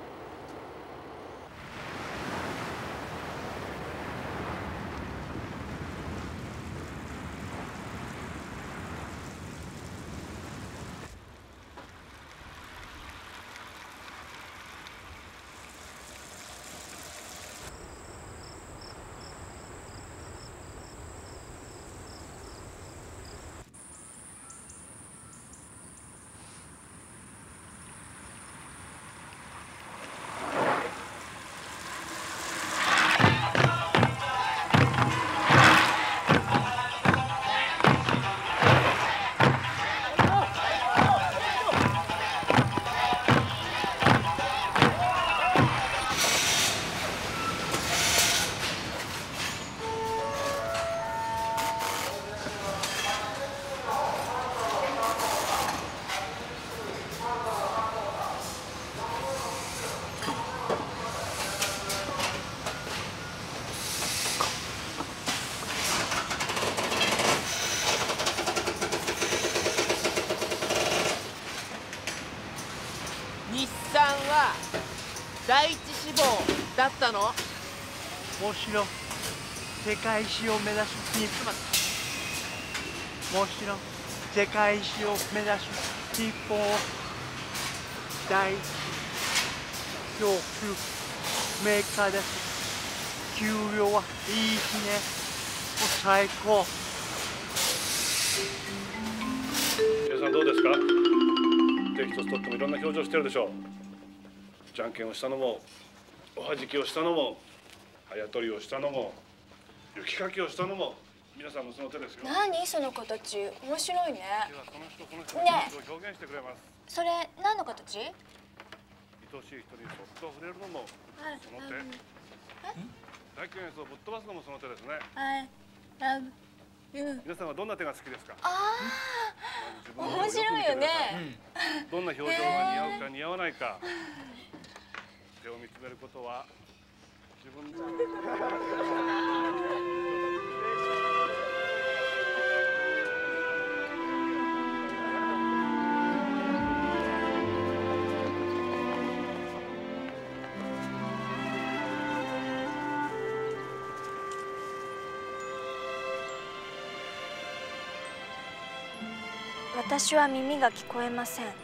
第一志望だったの？ もちろん世界一を目指す日もちろん世界一を目指し日本を代表するメーカーです。給料はいいしね、もう最高。 皆さんどうですか？テキストとってもいろんな表情してるでしょう。じゃんけんをしたのも、おはじきをしたのも、あやとりをしたのも、雪かきをしたのも、皆さんのその手ですよ。 何その形、面白いね。 ではその人この人ねの気持ちを表現してくれます。 それ何の形？ 愛しい人にそっと触れるのもその手。大気演奏をぶっ飛ばすのもその手ですね。 I love you。 皆さんはどんな手が好きですか？ ああ、面白いよね。 どんな表情が似合うか似合わないか。手を見つめることは自分で。 私は耳が聞こえません。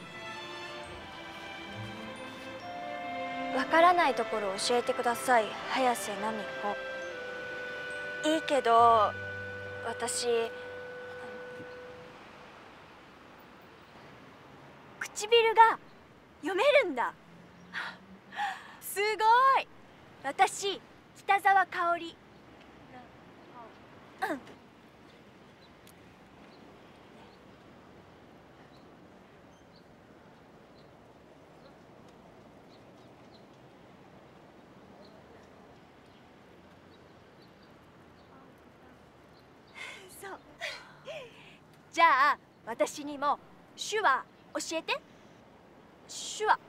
わからないところを教えてください、早瀬奈美子。いいけど私唇が読めるんだ。すごい。私北沢香織。うん。じゃあ私にも手話教えて。手話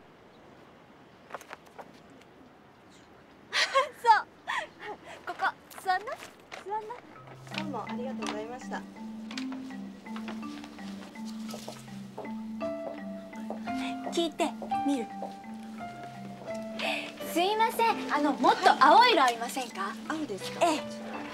そうここ座んな座んな。 どうもありがとうございました。 聞いてみる。すいません、あのもっと青い色ありませんか？ 青ですか？ ええ。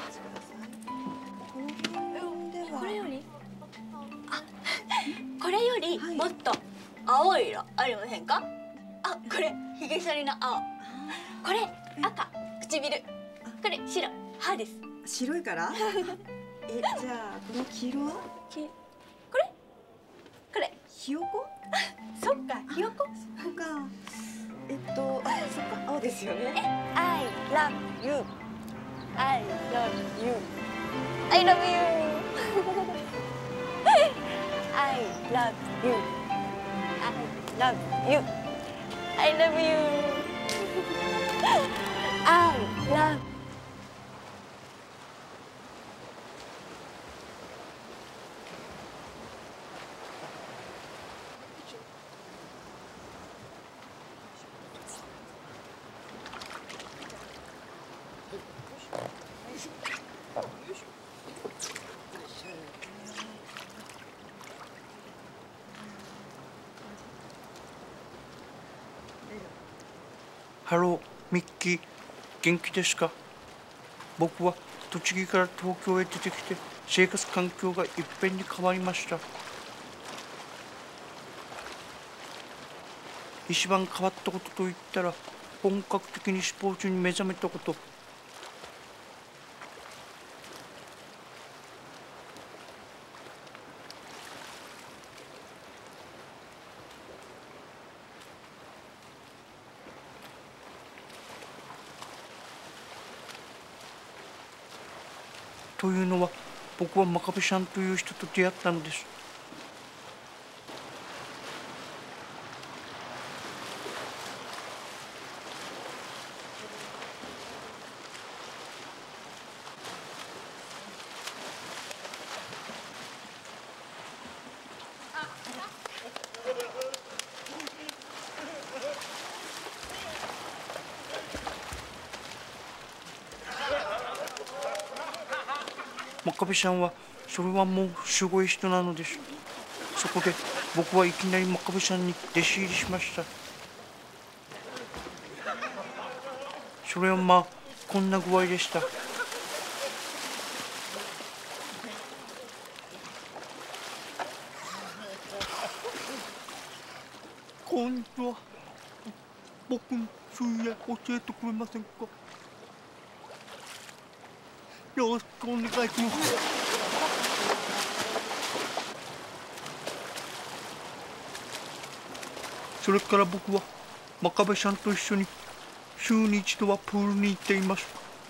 これよりあこれよりもっと青い色ありませんか？あ、これひげ剃りの青、これ赤唇、これ白歯です。 白いからえ、じゃあこの黄色は？ きこれこれひよこ？ そっか、ひよこ。 そっか。えっと、あ、そっか、青ですよね。 え、I love you I love you I love you I love you I love you I love you I love ハロー、ミッキー、元気ですか？僕は栃木から東京へ出てきて生活環境がいっぺんに変わりました。一番変わったことといったら本格的にスポーツに目覚めたこと。というのは僕は真壁さんという人と出会ったのです。真壁さんはそれはもうすごい人なのです。そこで僕はいきなり真壁さんに弟子入りしました。それはまあこんな具合でした。 は僕の周囲へ教えてくれませんか。よろしくお願いします。それから僕は真壁さんと一緒に週に一度はプールに行っています。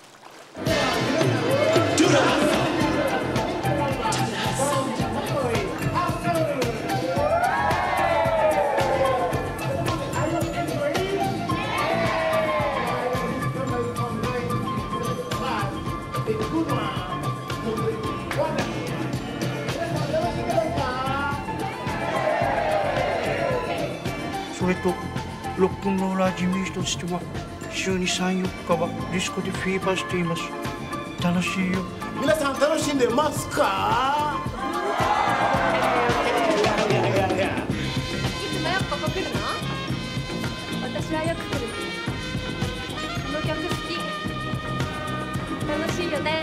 それとロックンローラー地味としては週にさん、よっかはディスコでフィーバーしています。楽しいよ。 皆さん楽しんでますか？ いつもよくここ来るの？私はよく来る。この曲好き。楽しいよね。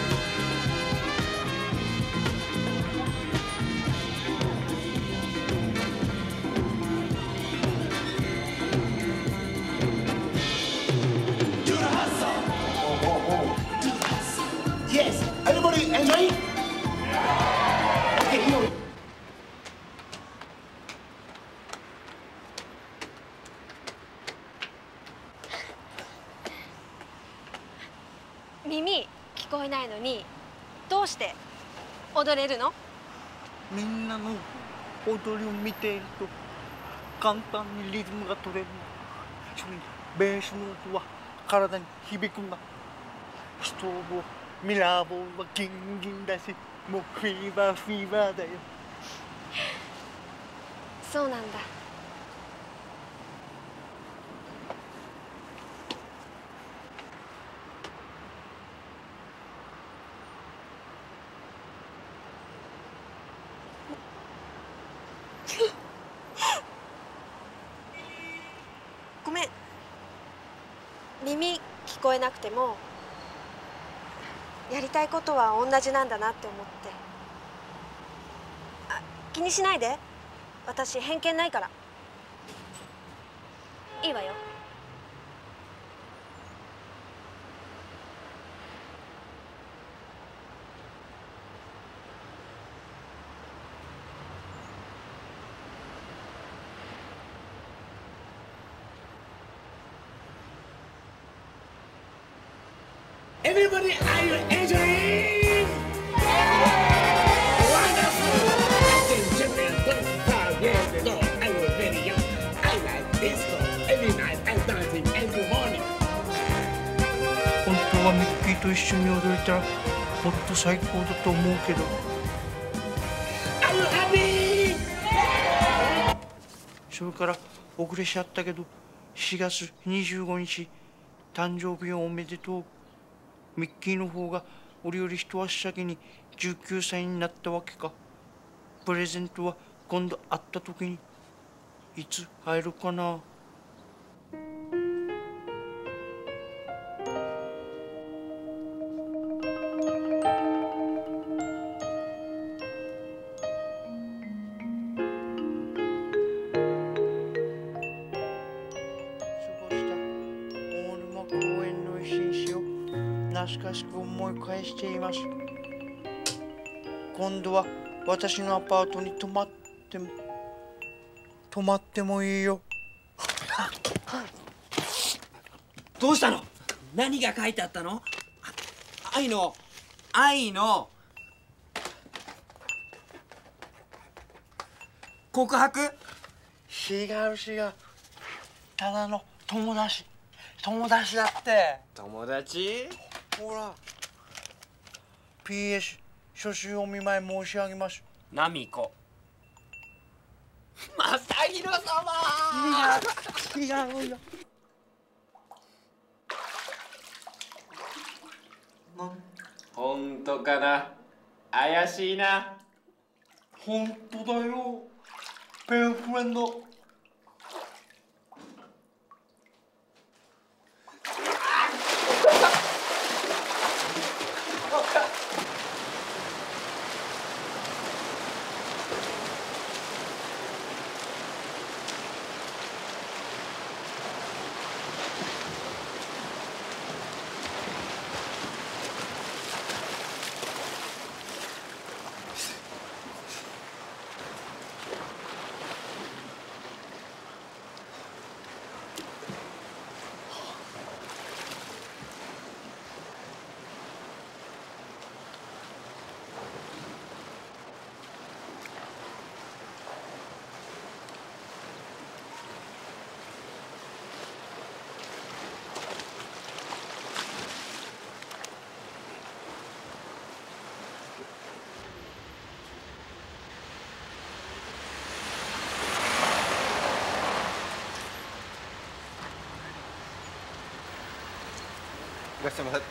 Yes, everybody enjoy? Okay, you. 耳聞こえないのにどうして踊れるの？ みんなの踊りを見ていると簡単にリズムが取れる。それにベースの音は体に響くんだ。ストーブをミラーボールはギンギンだし、もうフィーバーフィーバーだよ。 そうなんだ。ごめん。耳聞こえなくてもやりたいことは同じなんだなって思って。あ、気にしないで。私偏見ないから。いいわよ。 Everybody, are you enjoying? Wonderful! I can generate twenty-five years ago. I was very young. I like disco. Every night I dancing every morning. 本当はミッキーと一緒に踊れたらもっと最高だと思うけど。 Are you happy? それから遅れちゃったけどしがつにじゅうごにち誕生日をおめでとう。ミッキーの方が俺より一足先にじゅうきゅうさいになったわけか。プレゼントは今度会った時にいつ入るかな。懐かしく思い返しています。今度は私のアパートに泊まっても泊まってもいいよ。 どうしたの？何が書いてあったの？愛の愛の告白？ 違う違う、ただの友達友達だって。 友達？ ほら ピーエス 初週お見舞い申し上げます。 ナミコ。正弘様。 いや違うよ。 本当かな？怪しいな。 本当だよ。ペンフレンド。 いらっしゃいませ。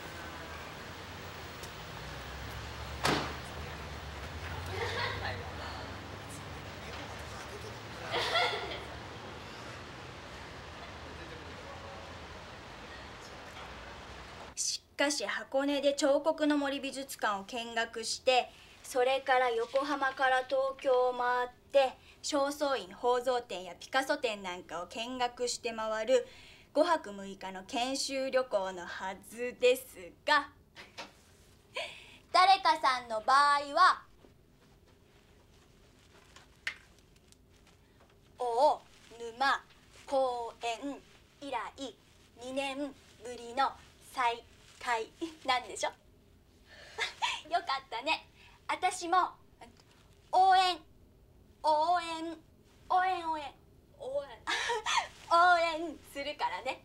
しかし箱根で彫刻の森美術館を見学して、それから横浜から東京を回って正倉院宝蔵展やピカソ展なんかを見学して回るごはくむいかの研修旅行のはずですが、誰かさんの場合は大沼公園以来にねんぶりの再会なんでしょよかったね。私も応援応援応援応援応援応援するからね。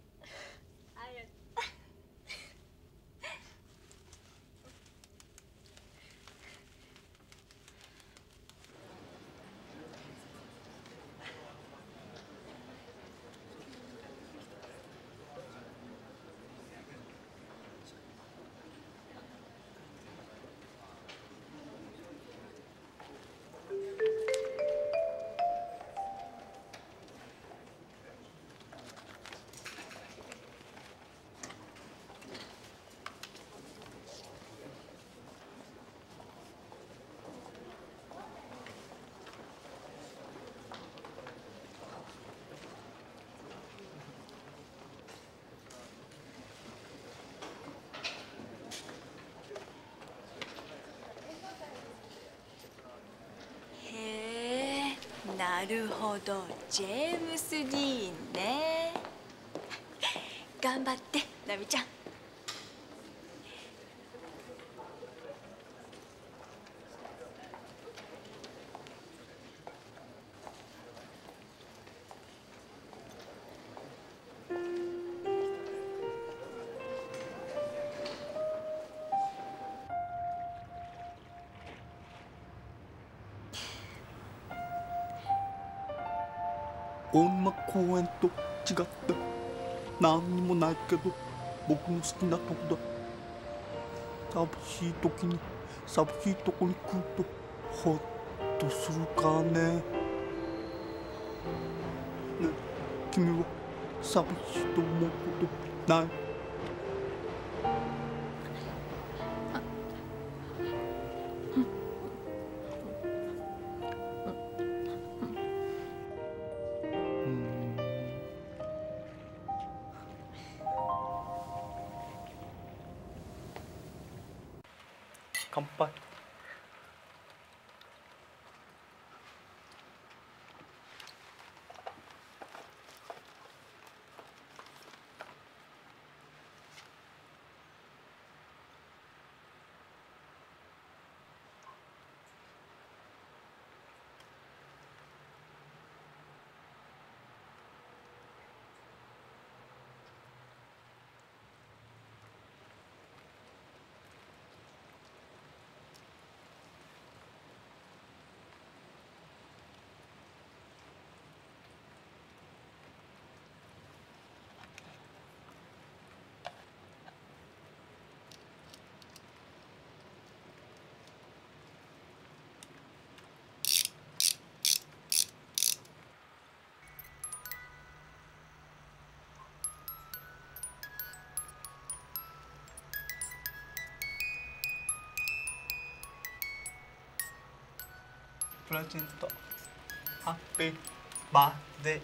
なるほど、ジェームス・ディーンね。頑張ってナミちゃん。 大沼公園と違って何にもないけど僕の好きなとこだ。寂しい時に寂しいとこに来るとほっとするからね。ね、君は寂しいと思うことない？乾杯。プレゼントハッピーバースデー。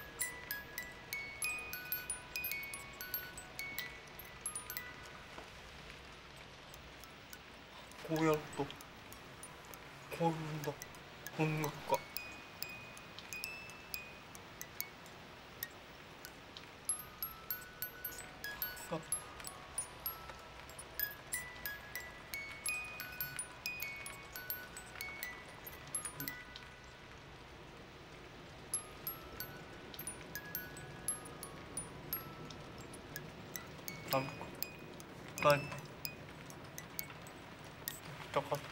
こうやるとこういうんだ、音楽が。なんかライブ行きたかった。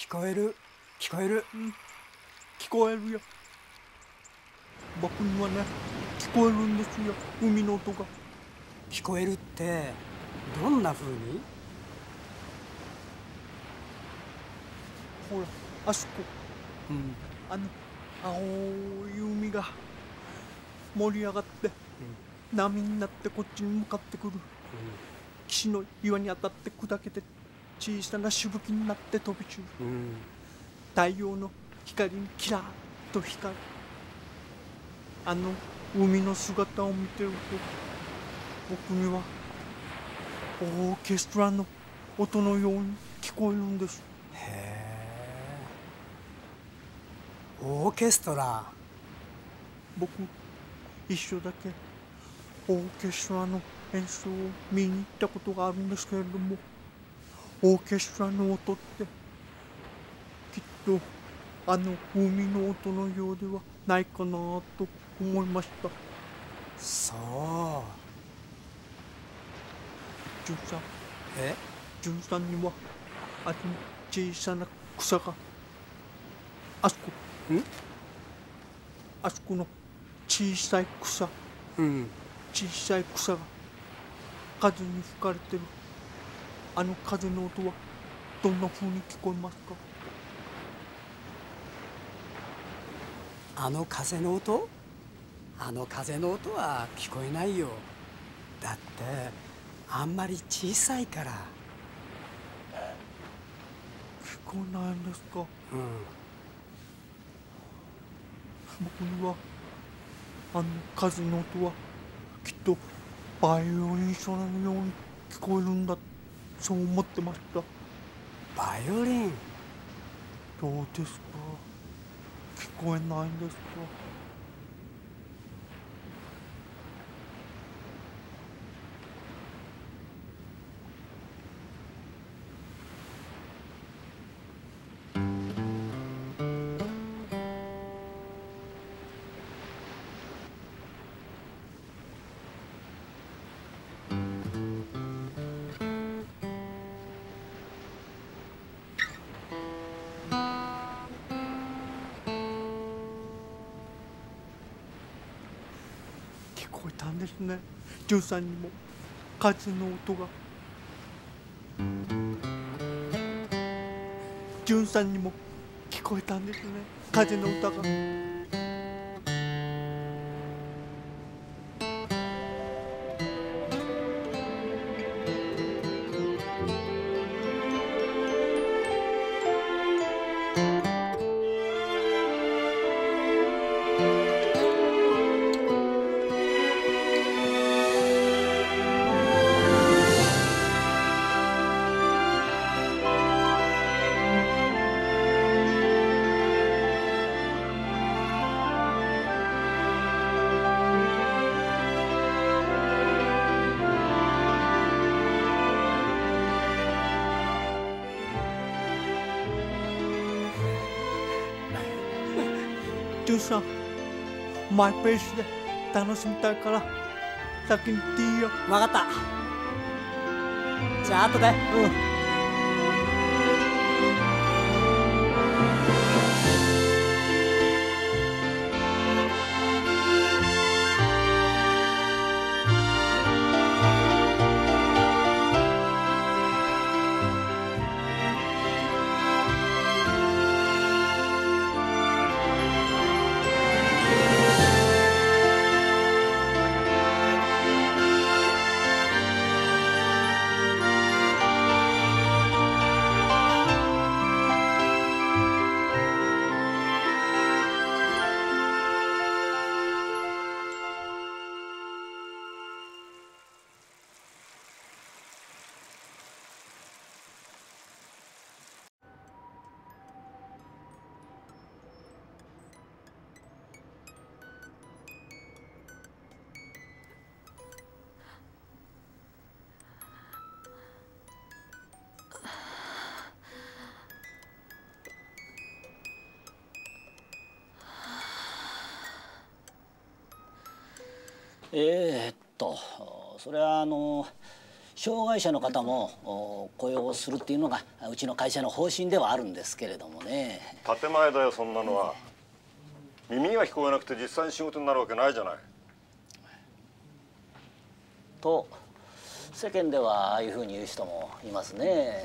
聞こえる聞こえる、 うん、聞こえるよ。僕にはね聞こえるんですよ、海の音が。 聞こえるってどんな風に？ ほらあそこ、うん、あの青い海が盛り上がって、うん、波になってこっちに向かってくる、うん、岸の岩に当たって砕けて小さなしぶきになって飛び散る、うん、太陽の光にキラーッと光るあの海の姿を見てると僕にはオーケストラの音のように聞こえるんです。 へえ、オーケストラ。 僕一度だけオーケストラの演奏を見に行ったことがあるんですけれども、オーケストラの音ってきっとあの海の音のようではないかなと思いました。 そう。 じゅんさん、 え？ じゅんさんにはあの小さな草があそこ、ん？あそこの小さい草、うん、小さい草が風に吹かれてるあの風の音はどんな風に聞こえますか？ あの風の音？あの風の音は聞こえないよ。だってあんまり小さいから。 聞こえないんですか？うん。僕にはあの風の音はきっとバイオリン奏のように聞こえるんだ、そう思ってました。 バイオリン？ どうですか？聞こえないんですか？聞こえたんですね、じゅんさんにも風の音が。じゅんさんにも聞こえたんですね、風の歌が。じゅんさん、マイペースで楽しみたいから先に行っていいよ。 分かった。じゃあ後で。うん。 えー、っとそれはあの障害者の方も雇用するっていうのがうちの会社の方針ではあるんですけれどもね。 建前だよ、そんなのは。耳が聞こえなくて実際に仕事になるわけないじゃない。 と世間ではああいうふうに言う人もいますね。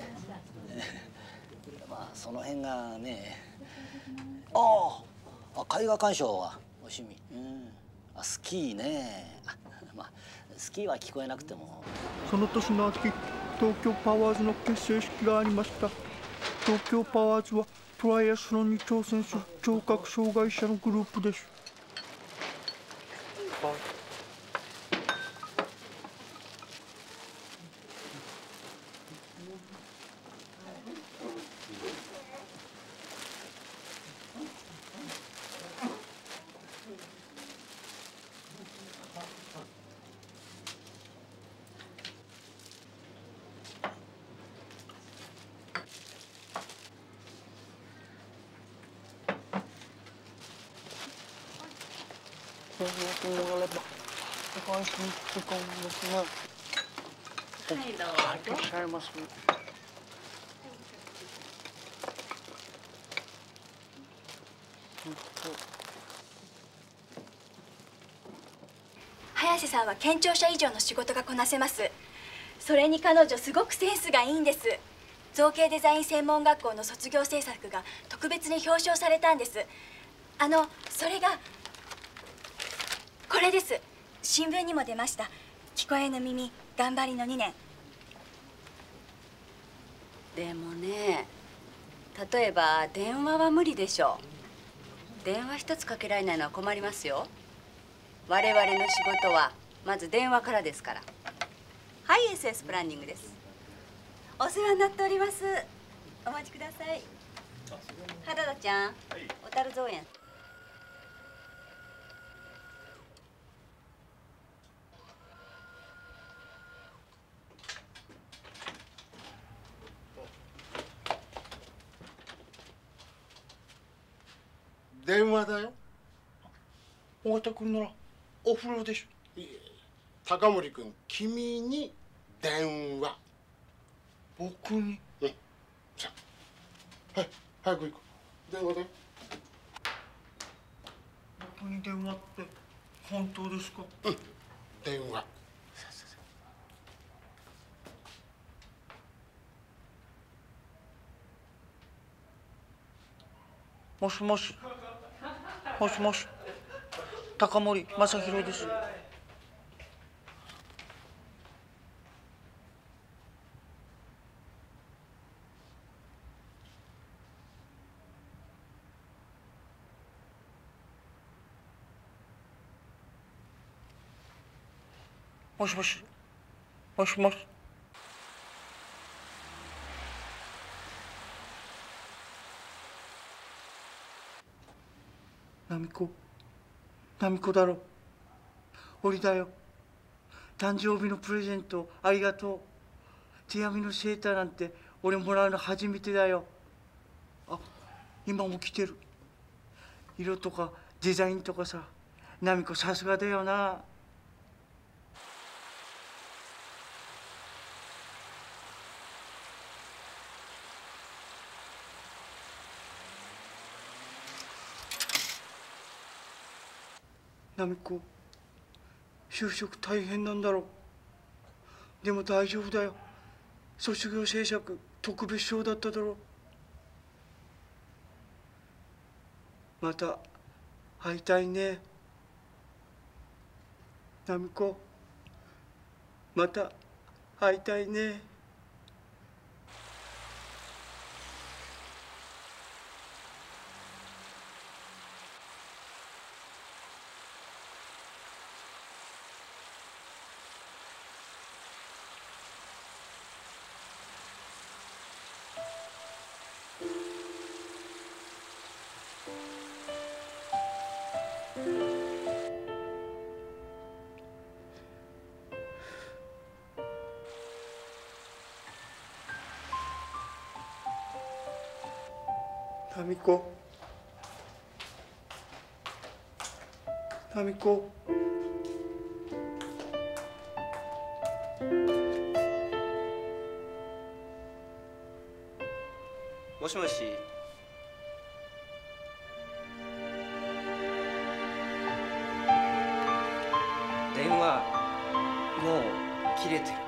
まあその辺がね。ああ、絵画鑑賞はお趣味。うん、あ、スキーね。まあスキーは聞こえなくても。 その年の秋、東京パワーズの結成式がありました。東京パワーズはトライアスロンに挑戦する聴覚障害者のグループです。 早瀬さんは健聴者以上の仕事がこなせます。それに彼女すごくセンスがいいんです。造形デザイン専門学校の卒業制作が特別に表彰されたんです。あのそれがこれです。新聞にも出ました。聞こえぬ耳頑張りのにねん。 でもね、例えば電話は無理でしょう。電話一つかけられないのは困りますよ。我々の仕事はまず電話からですから。はい、エスエス プランニングです。お世話になっております。お待ちください。原田ちゃん、小樽造園。 電話だよ。 尾形君ならお風呂でしょ。 高森君、君に電話。 僕に？ うん。さあ、はい、早く行こう。電話だよ。 僕に電話って本当ですか？ うん、電話。 もしもし。もしもし。高森正弘です。もしもし。もしもし。ナミコ、ナミコだろ。俺だよ。誕生日のプレゼントありがとう。手編みのセーターなんて俺もらうの初めてだよ。あ、今も着てる。色とかデザインとかさ、ナミコさすがだよな。ナミコ、就職大変なんだろう。でも大丈夫だよ。卒業制作特別賞だっただろう。また会いたいね。ナミコ、また会いたいね。ナミコ、ナミコ。 もしもし。電話もう切れてる。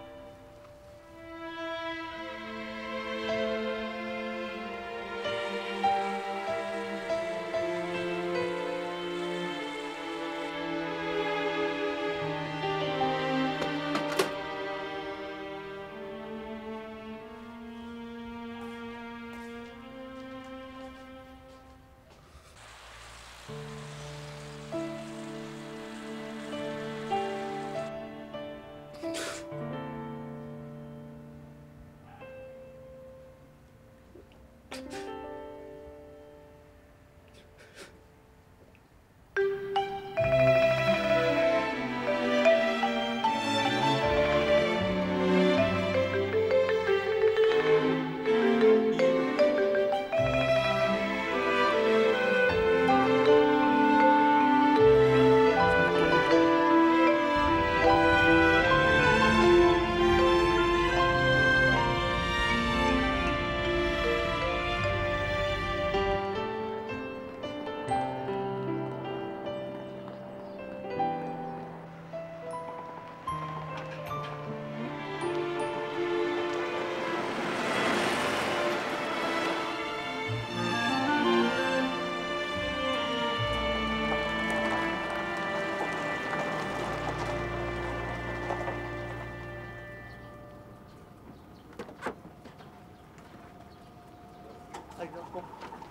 ありがとう。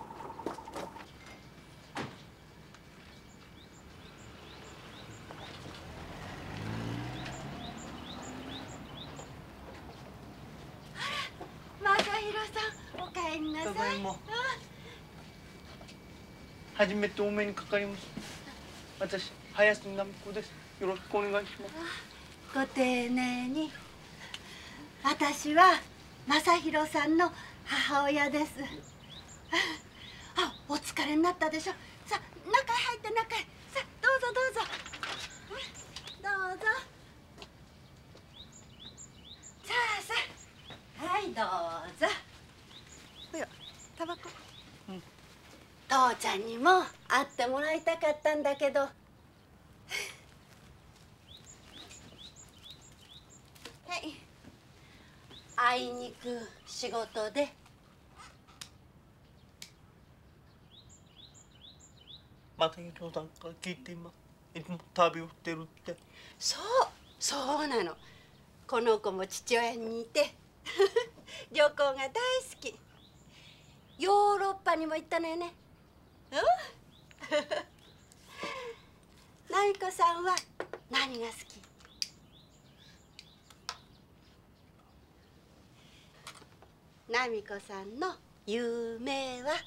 正弘さん、お帰りなさい。 ただいま。初めてお目にかかります。私、林奈美子です。よろしくお願いします。 ご丁寧に。私は正弘さんの母親です。あ、お疲れになったでしょ。さあ、中へ入って中へ。さあ、どうぞどうぞ。どうぞ。さあさあ。はい、どうぞ。おや、タバコ。うん。父ちゃんにも会ってもらいたかったんだけど。はい。あいにく仕事で。 また伊藤さんから聞いています。いつも旅をしてるって。 そう、そうなの。この子も父親に似て旅行が大好き。ヨーロッパにも行ったのよね。うん奈美子さんは何が好き？奈美子さんの夢は？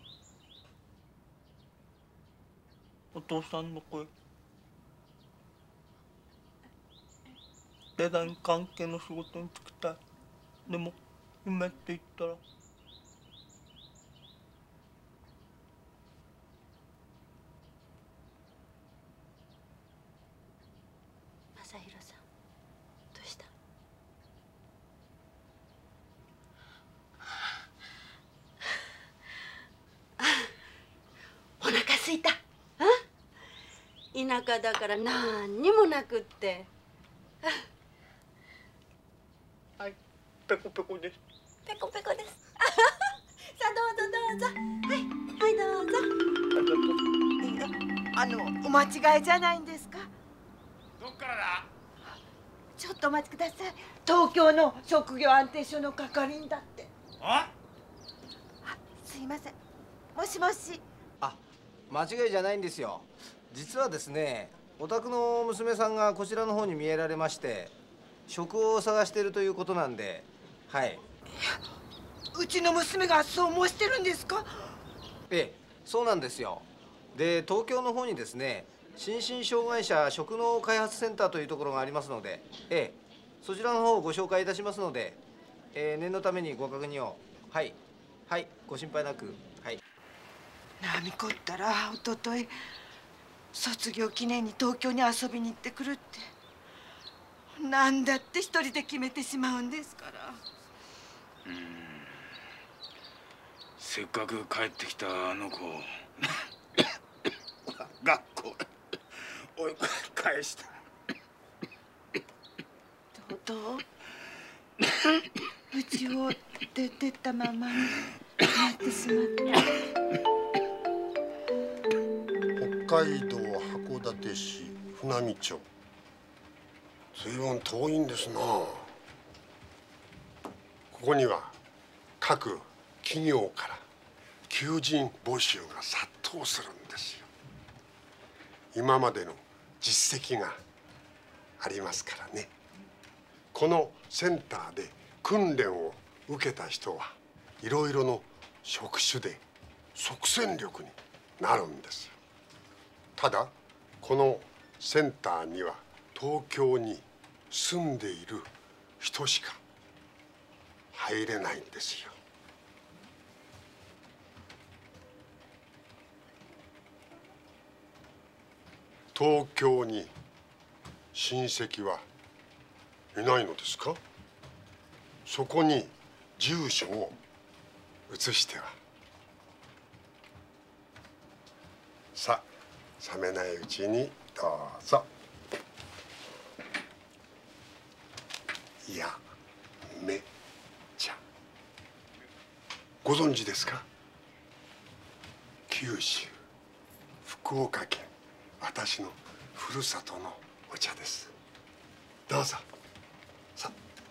お父さんの声。デザイン関係の仕事に就きたい。でも夢って言ったら正弘さん、どうした？あ、お腹すいた。田舎だから何にもなくって。 はい、ペコペコです。 ペコペコです。さあ、どうぞどうぞ。はい、はい、どうぞ。 あの、お間違いじゃないんですか？ どっからだ？ ちょっとお待ちください。東京の職業安定所の係員だって。 あ？ すいません。もしもし。 あ、間違いじゃないんですよ。実はですね、お宅の娘さんがこちらの方に見えられまして、職を探しているということなんで、はい。 うちの娘がそう申してるんですか？ ええ、そうなんですよ。で、東京の方にですね、心身障害者職能開発センターというところがありますので、ええ、そちらの方をご紹介いたしますので、えー、念のためにご確認を。はい、はい、ご心配なく。はい。 奈美子ったらおととい卒業記念に東京に遊びに行ってくるって、なんだって一人で決めてしまうんですから。 うん、 せっかく帰ってきたあの子を学校へ追い返した。 とうとううちを出てったままになってしまった。 北海道函館市船見町。随分遠いんですな。ここには各企業から求人募集が殺到するんですよ。今までの実績がありますからね。このセンターで訓練を受けた人はいろいろの職種で即戦力になるんですよ。ただこのセンターには東京に住んでいる人しか入れないんですよ。東京に親戚はいないのですか？そこに住所を移しては。さあ冷めないうちにどうぞ。やめ茶ご存知ですか？九州福岡県私のふるさとのお茶です。どうぞ。さ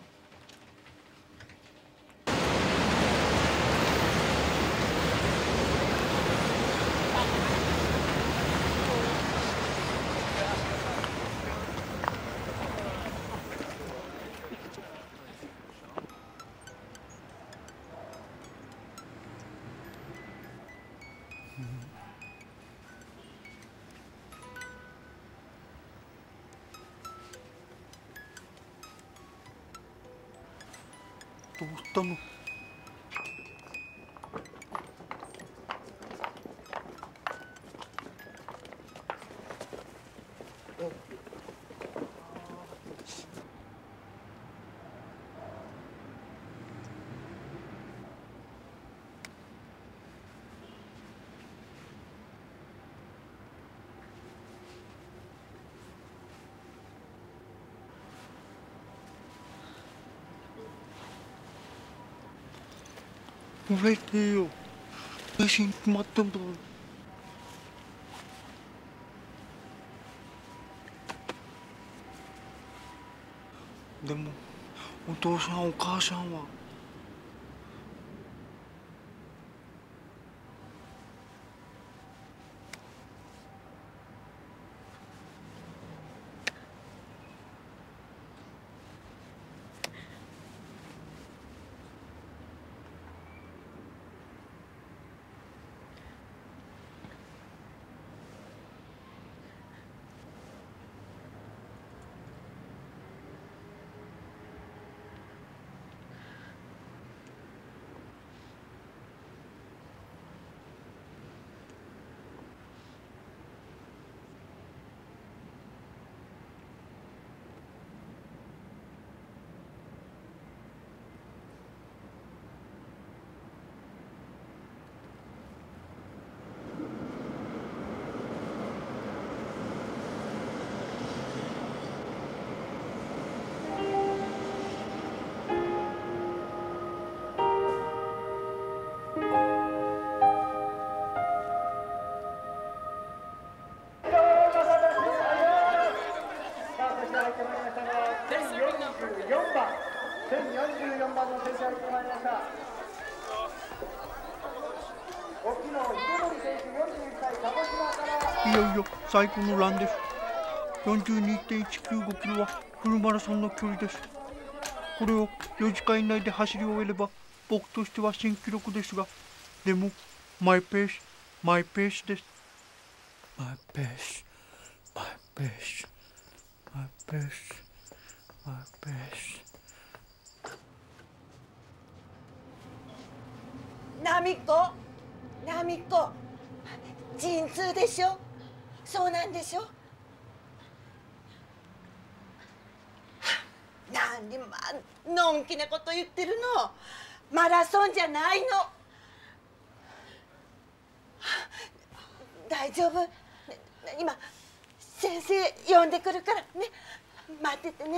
どうしたの？売れてよ。配信決まったんだ。でもお父さんお母さんはいよいよ最後のランです。 よんじゅうにてんいちきゅうごキロはフルマラソンの距離です。これをよじかん以内で走り終えれば僕としては新記録ですが、でもマイペースマイペースです。マイペースマイペースマイペースマイペース。 ナミコナミコ陣痛でしょ。そうなんでしょ。何にまのんきなこと言ってるの。マラソンじゃないの。 大丈夫？ね、今先生呼んでくるからね。待っててね。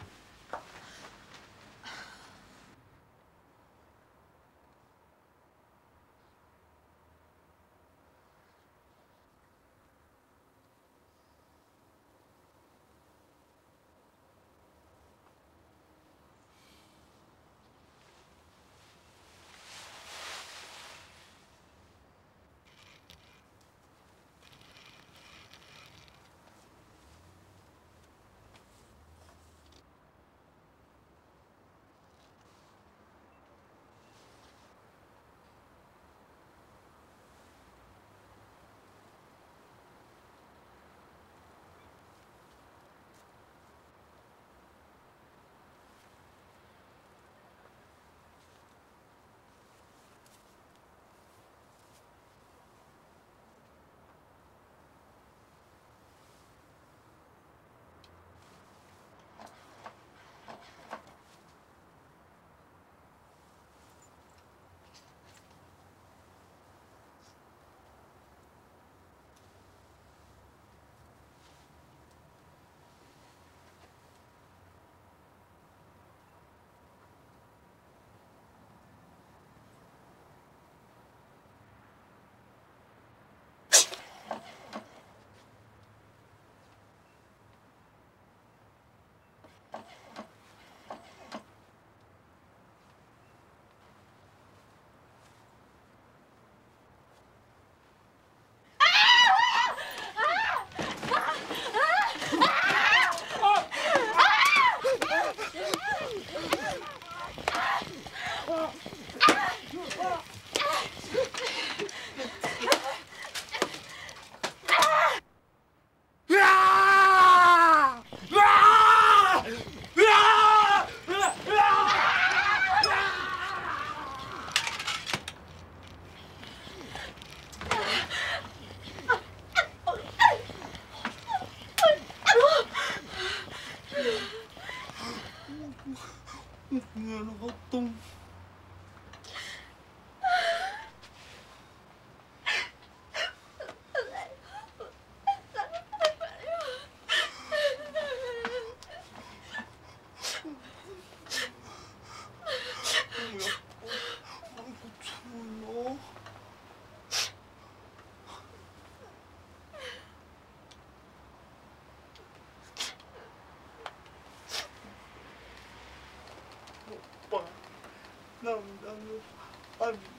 なんだあんだ。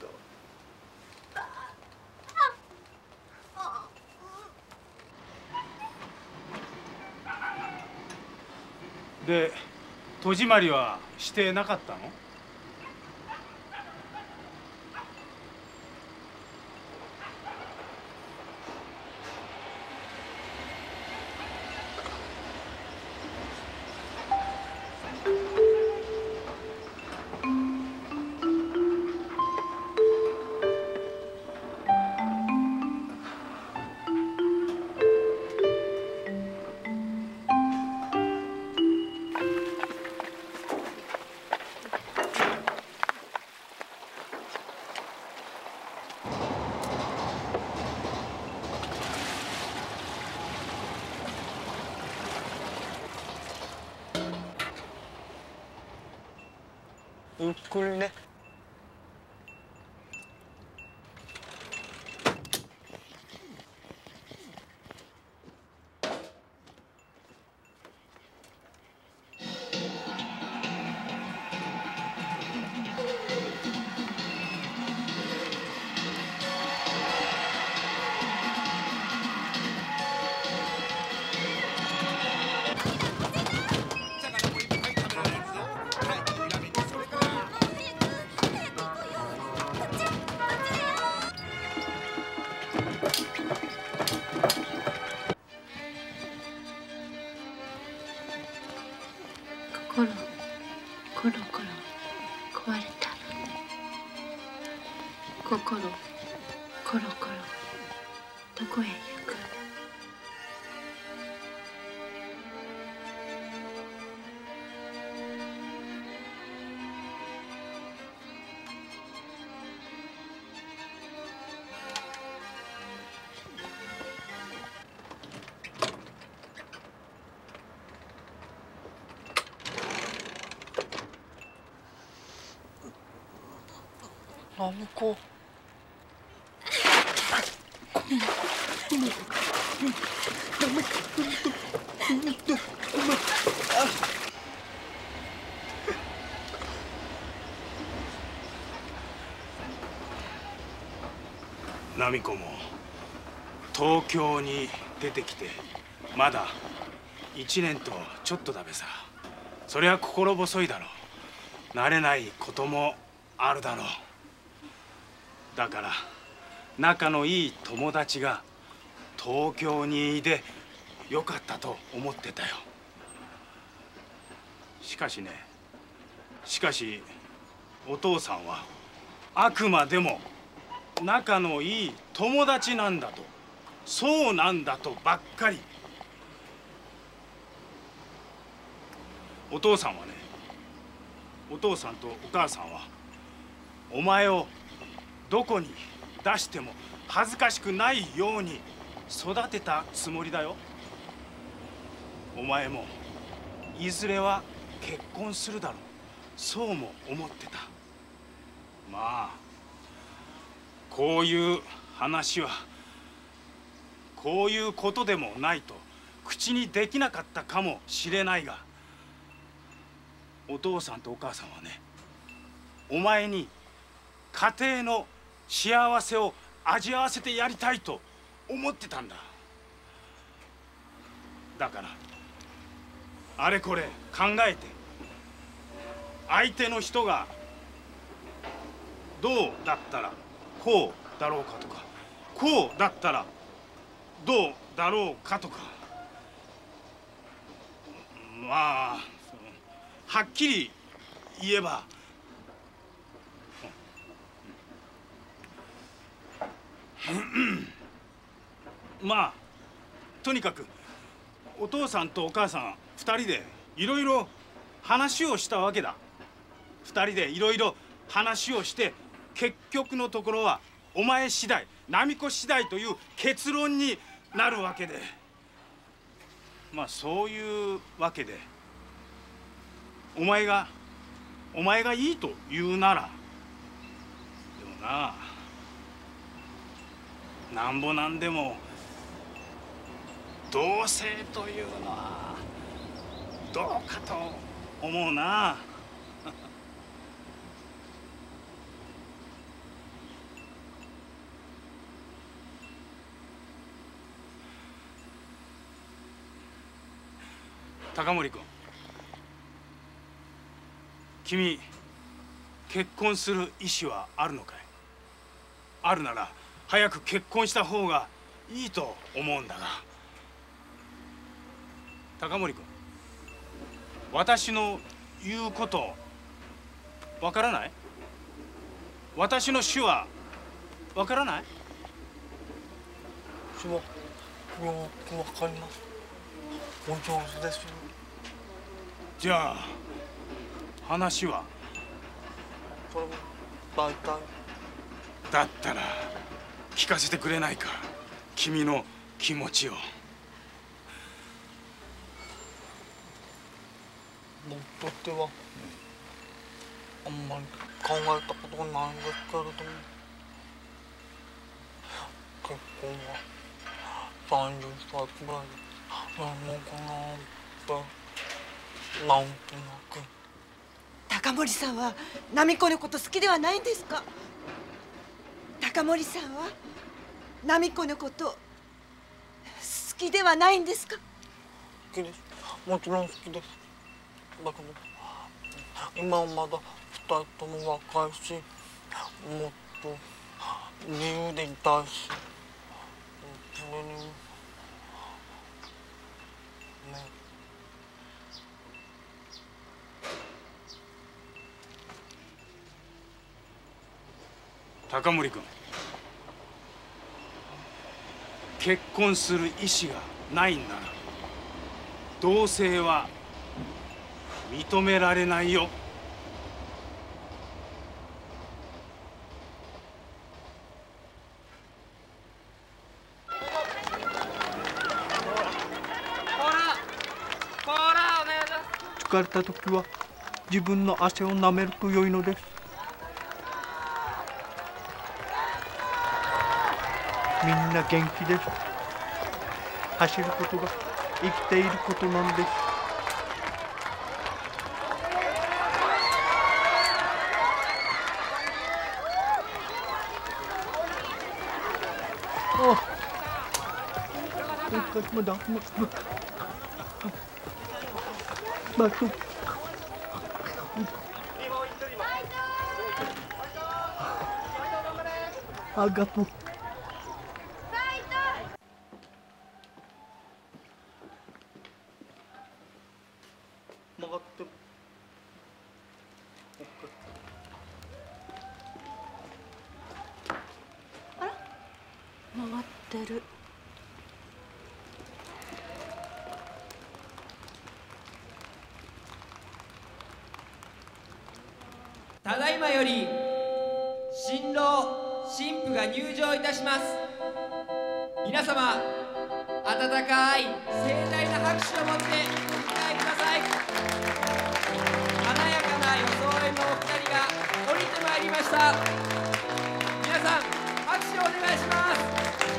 で戸締まりはしてなかったの？ ゆっくりね。 コロコロコロ壊れた。心コロコロどこへ行く？ ナミコ。 ナミコも東京に出てきてまだ一年とちょっとだべさ。そりゃ心細いだろう。慣れないこともあるだろう。だから仲のいい友達が東京にいてよかったと思ってたよ。しかしね、しかしお父さんはあくまでも仲のいい友達なんだと、そうなんだとばっかり。お父さんはね、お父さんとお母さんはお前をどこに出しても恥ずかしくないように育てたつもりだよ。お前もいずれは結婚するだろう、そうも思ってた。まあこういう話はこういうことでもないと口にできなかったかもしれないが、お父さんとお母さんはね、お前に家庭の幸せを味わわせてやりたいと思ってたんだ。だからあれこれ考えて、相手の人がどうだったらこうだろうかとか、こうだったらどうだろうかとか、まあはっきり言えばまあとにかくお父さんとお母さんふたりでいろいろ話をしたわけだ。ふたりでいろいろ話をして結局のところはお前次第、ナミコ次第という結論になるわけで、まあそういうわけでお前がお前がいいと言うなら、でもな、なんぼなんでも同棲というのはどうかと思うな。高森君、君結婚する意思はあるのかい？あるなら早く結婚した方がいいと思うんだが。高森君、私の言うことわからない？私の手話わからない？ 手話よくわかります。お上手ですよ。 じゃあ話は？ それも大体。 だったら聞かせてくれないか、君の気持ちを。 僕とってはあんまり考えたことないんですけれども、結婚はさんじゅっさいくらいでやるのかなってなんとなく。 高森さんはナミコのこと好きではないんですか？高森さんはナミコのこと好きではないんですか？ 好きです。もちろん好きです。だけど今はまだふたりとも若いし、もっと自由でいたいし、それにね。 高森君、結婚する意思がないんなら同棲は認められないよ。 疲れた時は自分の汗を舐めると良いのです。 みんな元気です。走ることが生きていることなんです。ああ、まだまたありがとう。曲がってる。 あら、曲がってる。 ただいまより新郎新婦が入場いたします。皆様温かい盛大な拍手を持ってお迎えください。華やかな装いのお二人が降りてまいりました。皆さん拍手をお願いします。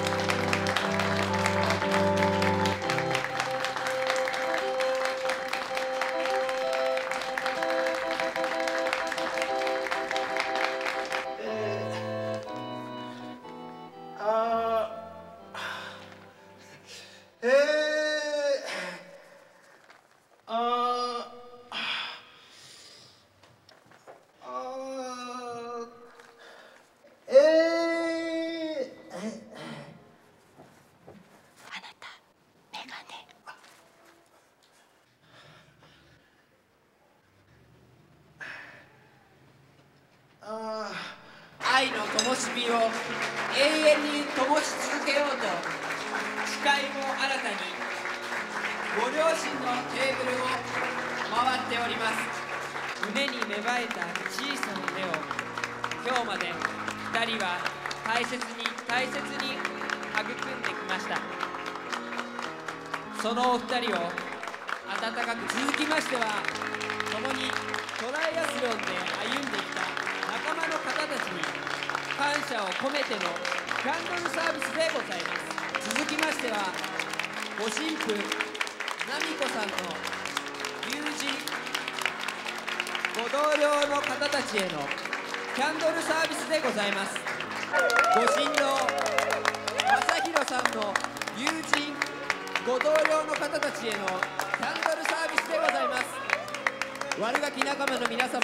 愛の灯火を永遠に灯し続けようと誓いも新たにご両親のテーブルを回っております。胸に芽生えた小さな根を今日までふたりは大切に大切に育んできました。そのお二人を温かく、続きましては共にトライアスロンで歩んできた仲間の方たちに感謝を込めてのキャンドルサービスでございます。続きましてはご新婦奈美子さんの友人ご同僚の方たちへのキャンドルサービスでございます。ご新郎正弘さんの友人ご同僚の方たちへのキャンドルサービスでございます。悪ガキ仲間の皆様、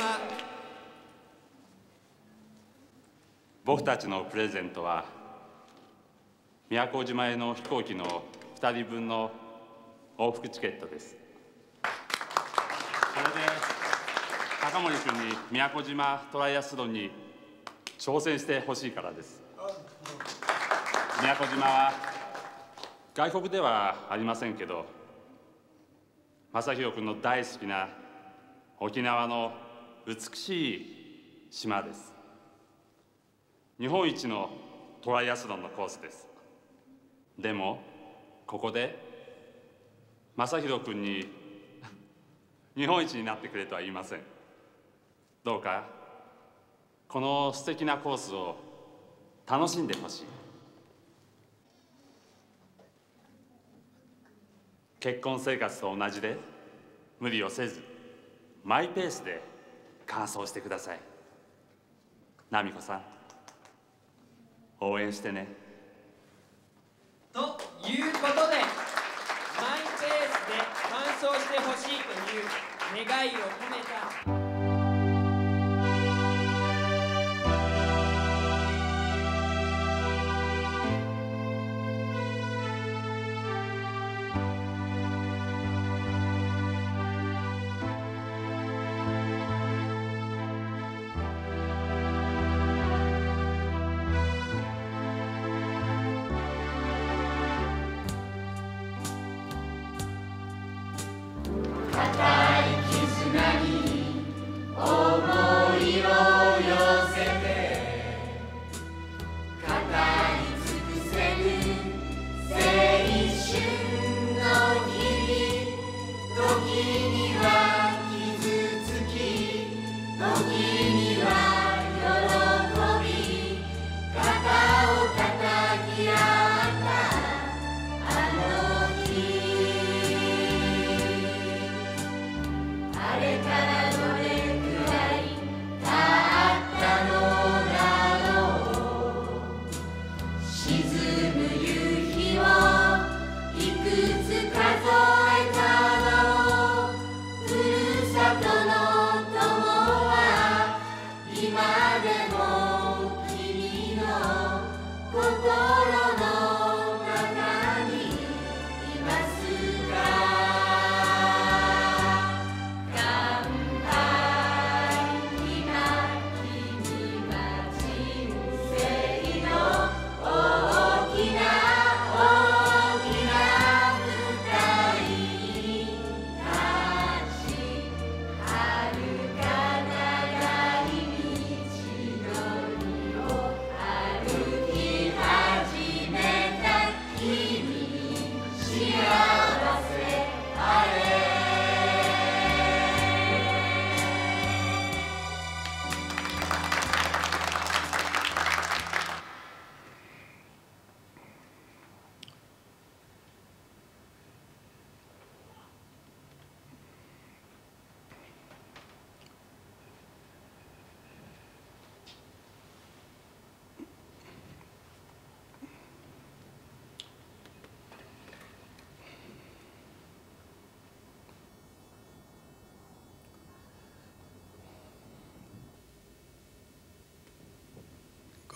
僕たちのプレゼントは宮古島への飛行機のふたりぶんの往復チケットです。それで高森君に宮古島トライアスロンに挑戦してほしいからです。宮古島は外国ではありませんけど、正弘君の大好きな沖縄の美しい島です。日本一のトライアスロンのコースです。でもここで正弘君に日本一になってくれとは言いません。どうかこの素敵なコースを楽しんでほしい。結婚生活と同じで無理をせずマイペースで完走してください。奈美子さん、応援してね。 ということでマイペースで完走してほしいという願いを込めた固い絆に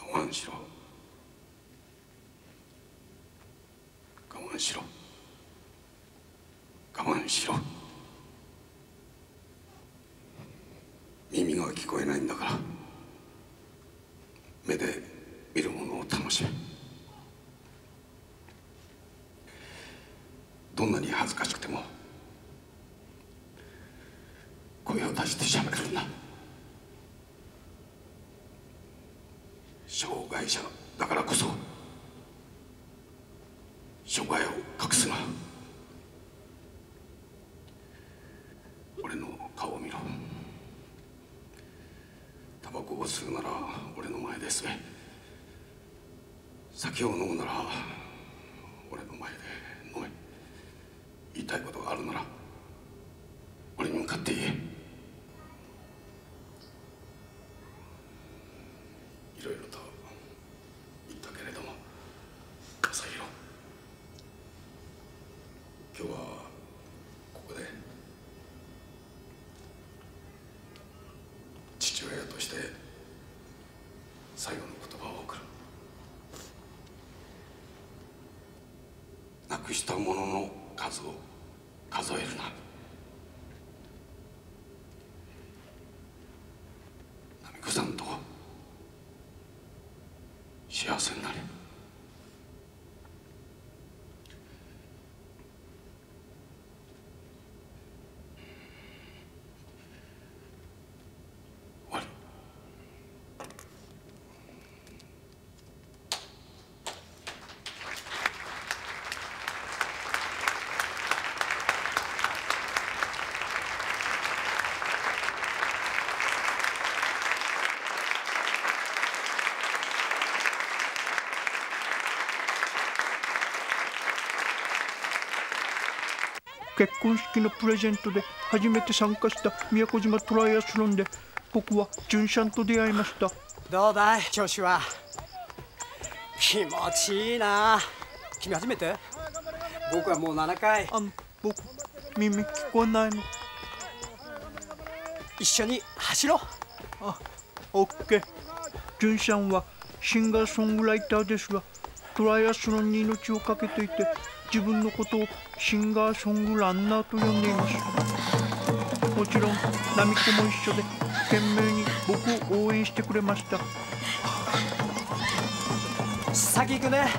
我慢しろ我慢しろ我慢しろ。耳が聞こえないんだから目で見るものを楽しめ。どんなに恥ずかしくても声を出してしゃべるんだ。障害者だからこそ障害を隠すな。俺の顔を見ろ。タバコを吸うなら俺の前で吸え。酒を飲むなら俺の前で飲め。言いたいことがあるなら俺に向かって言え。いろいろと言ったけれども正弘、今日はここで父親として最後の言葉を送る。なくしたものの数を数えるな。奈美子さんと幸せになれ。 結婚式のプレゼントで初めて参加した宮古島トライアスロンで僕は純ちゃんと出会いました。 どうだい調子は。気持ちいいな。君初めて？僕はもうななかい。 あの僕耳聞こえないの。 一緒に走ろう。 あ、オッケー。純ちゃんはシンガーソングライターですがトライアスロンに命を懸けていて自分のことをシンガーソングランナーと呼んでいます。もちろんナミコも一緒で懸命に僕を応援してくれました。 先行くね。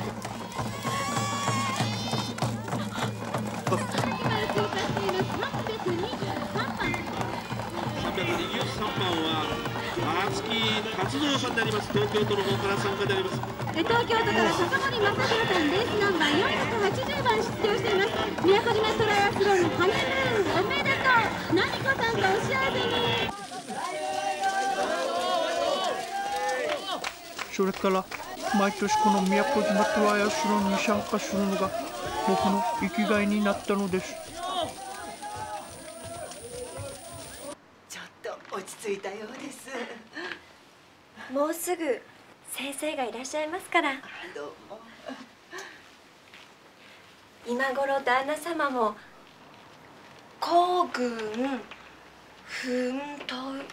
さんびゃくにじゅうさんばんは松木達三さんであります。東京都の方から参加であります。 東京都から坂森正弘さんです。ナンバーよんひゃくはちじゅうばん出場しています。宮古島トライアスロンハネムーンおめでとう。ナミコさんとお幸せに。 それから毎年この宮古島トライアスロンに参加するのが僕の生きがいになったのです。 ちょっと落ち着いたようです。 もうすぐ先生がいらっしゃいますから。 どうも。 今頃旦那様も孤軍奮闘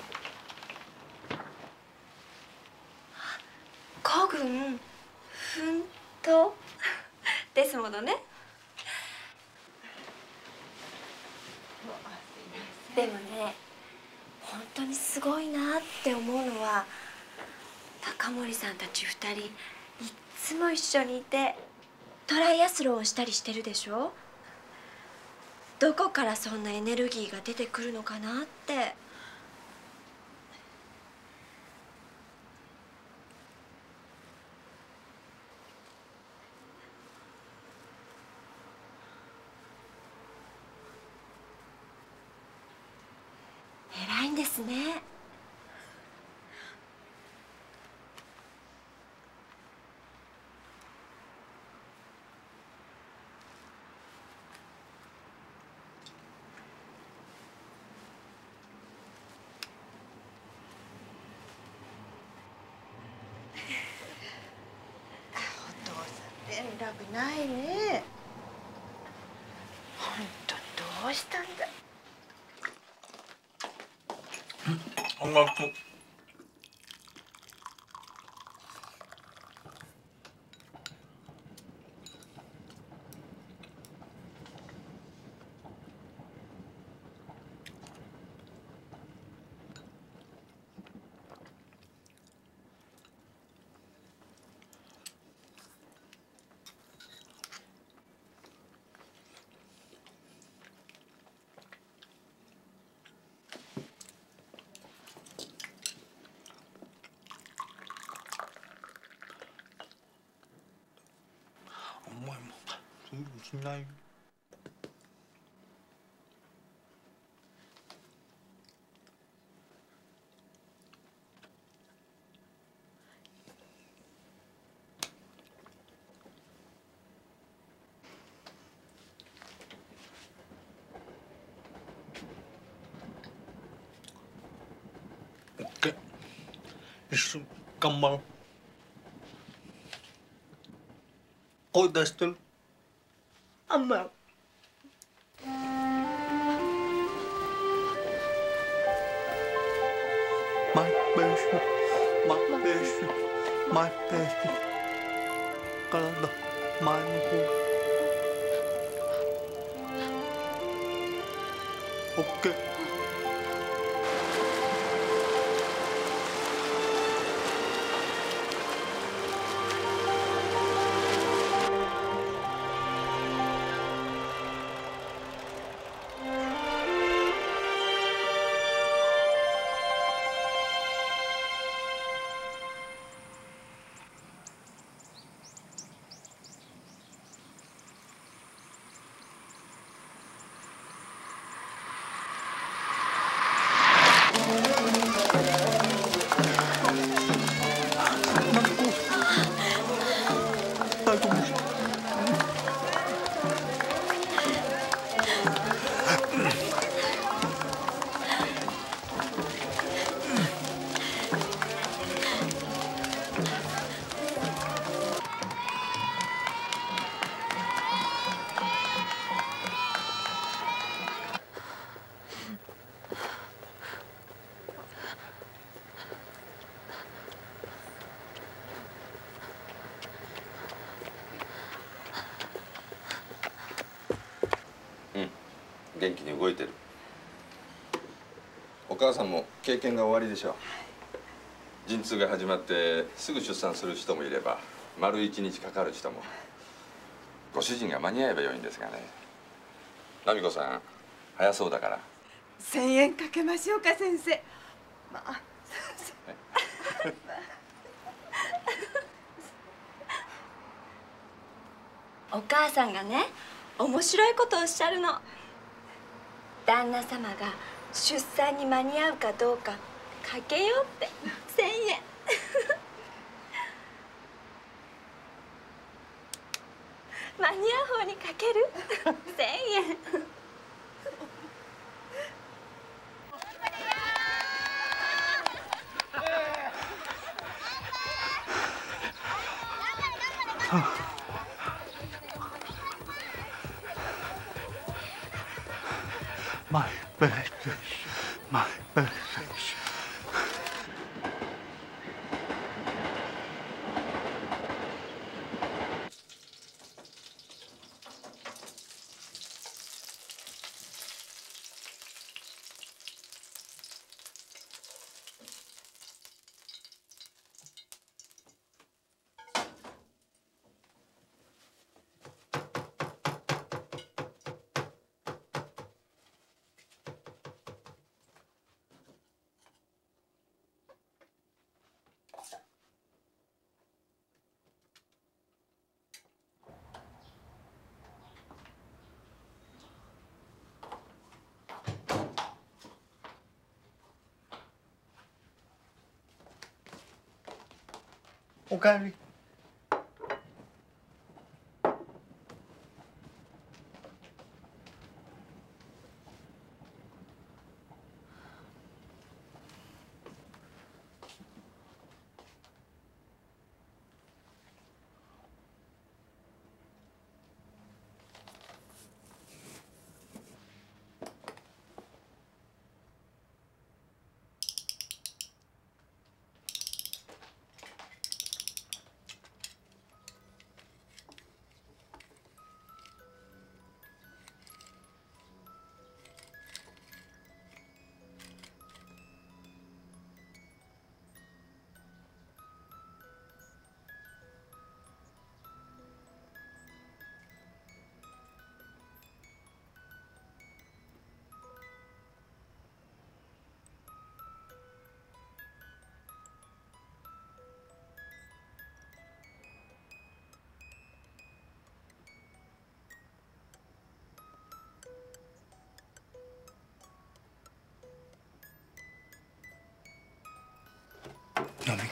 孤軍奮闘ですものね。でもね、本当にすごいなって思うのは高森さんたち二人いっつも一緒にいてトライアスロンをしたりしてるでしょ。どこからそんなエネルギーが出てくるのかなって。偉いんですね。 連絡ないね。本当にどうしたんだ。 音楽しない。オッケー。一緒に頑張ろう。声出してる。 あんま。 マイペース、マイペース、マイペース。体前の方。オッケー。 元気に動いてる。お母さんも経験が終わりでしょう。陣痛が始まってすぐ出産する人もいれば丸一日かかる人も。ご主人が間に合えばよいんですがね。奈美子さん早そうだから。 千円かけましょうか先生。まあ。 お母さんがね、面白いことをおっしゃるの。旦那様が出産に間に合うかどうかかけようって千円。間に合う方にかける千円。 マイペース、マイペース。おかえり。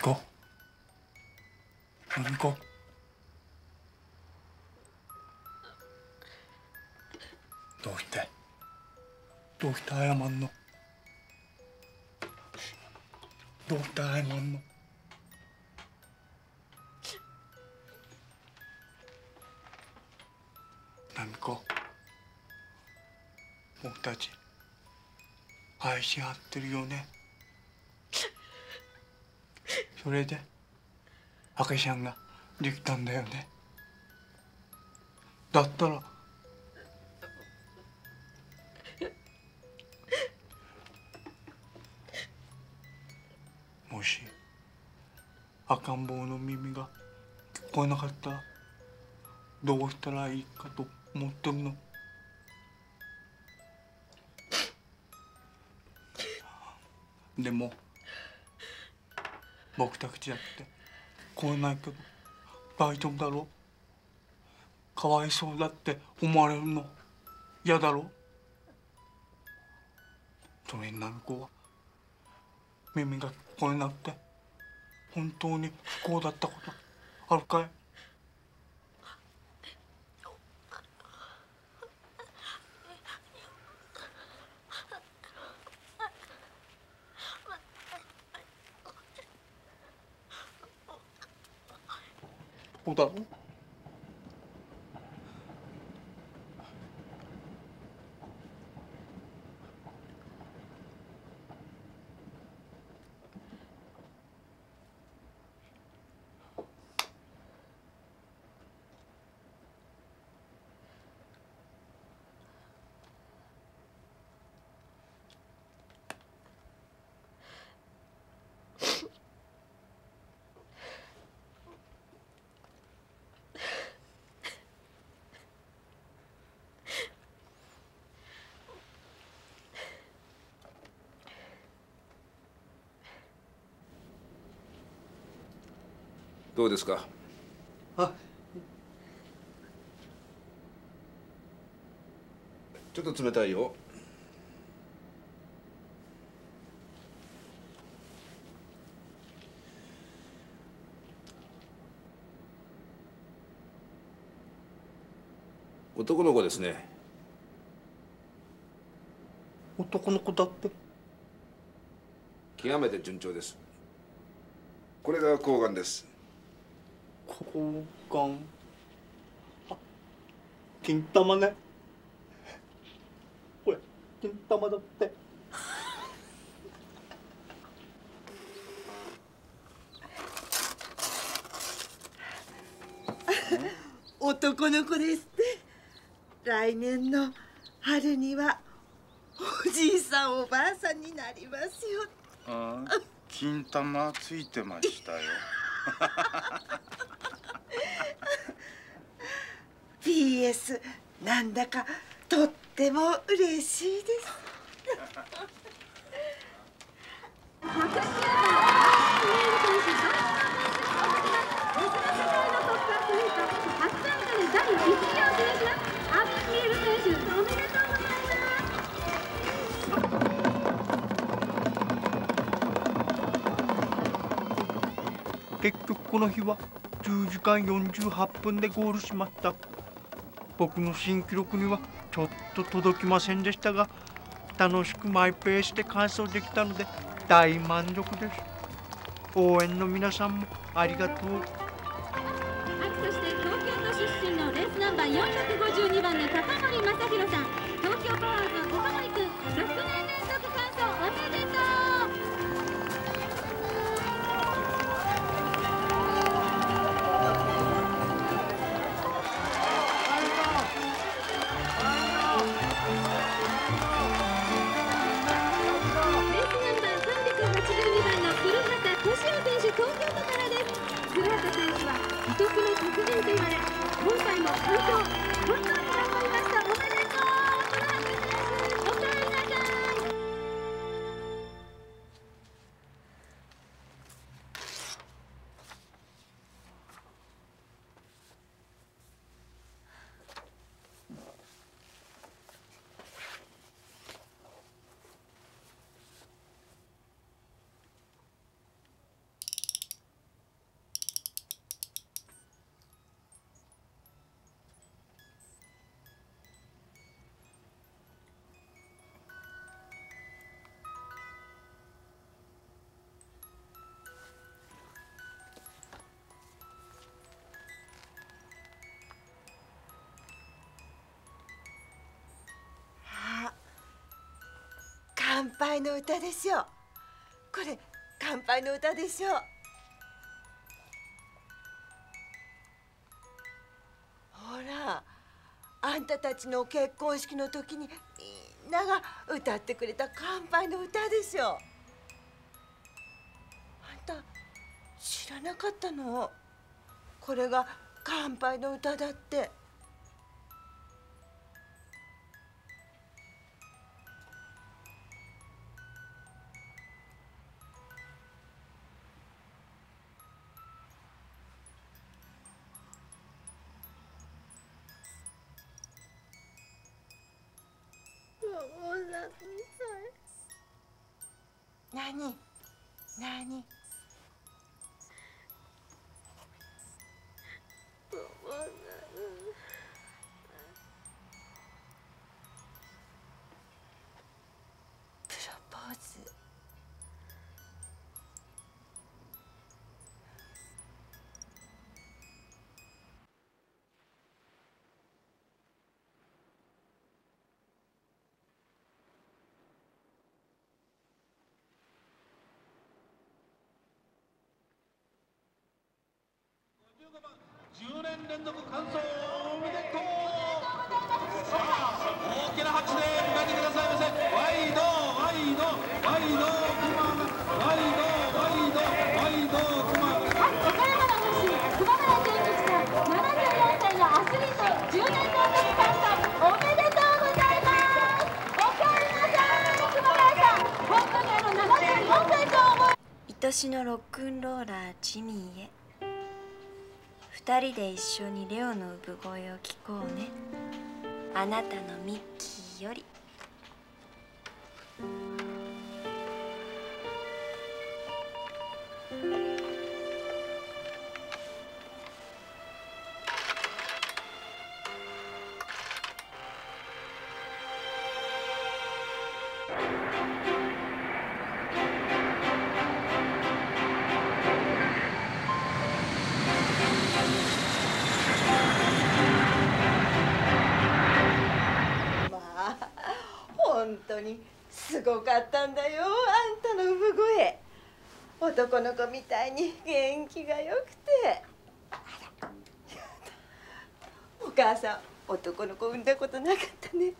子ナミコどうしてどうして謝んのどうして謝んのナミコ僕たち愛し合ってるよねそれで赤ちゃんができたんだよねだったらもし赤ん坊の耳が聞こえなかったらどうしたらいいかと思ってるのでも僕たちだって聞こえないけど大丈夫だろかわいそうだって思われるの嫌だろそれになる子は耳が聞こえなくて本当に不幸だったことあるかいそうだろどうですか。 あ、 ちょっと冷たいよ。男の子ですね。 男の子だって。 極めて順調です。これが睾丸です。 睾丸。あ、金玉ね。これ金玉だって。 男の子ですって。来年の春にはおじいさんおばあさんになりますよ。 ああ、金玉ついてましたよ。 ピーエス なんだかとっても嬉しいです。 結局この日はじゅうじかんよんじゅうはっぷんでゴールしました。僕の新記録にはちょっと届きませんでしたが、楽しくマイペースで完走できたので大満足です。応援の皆さんもありがとう。 そして東京都出身のレースナンバーよんひゃくごじゅうにばんの高森正弘さん、東京パワーズの高森くん、ろくねん連続完走おめでとう。東京都からです。古畑選手は義足の達人と言われ、今回も完走本当に頑張りました。おめでとう古畑選手、おかえりなさい。 杯の歌でしょ。これ乾杯の歌でしょ。ほら、あんたたちの結婚式の時にみんなが歌ってくれた乾杯の歌でしょ。あんた知らなかったの？これが乾杯の歌だって。何？何？プロポーズ。 じゅうねん連続完走おめでとう。さあ大きな拍手で迎えてくださいませ。ワイドワイドワイドクマがワイドワイドワイドクマが。岡山の星熊村純吉さんななじゅうよんさいのアスリートじゅうねん連続完走おめでとうございます。おかえりなさい熊村さん。本当にあのななじゅうよんさいと思う。 愛しのロックンローラージミーへ。二人で一緒にレオの産声を聞こうね。あなたのミッキーより。 本当にすごかったんだよ、あんたの産声。男の子みたいに元気がよくて。あら、お母さん男の子産んだことなかったね。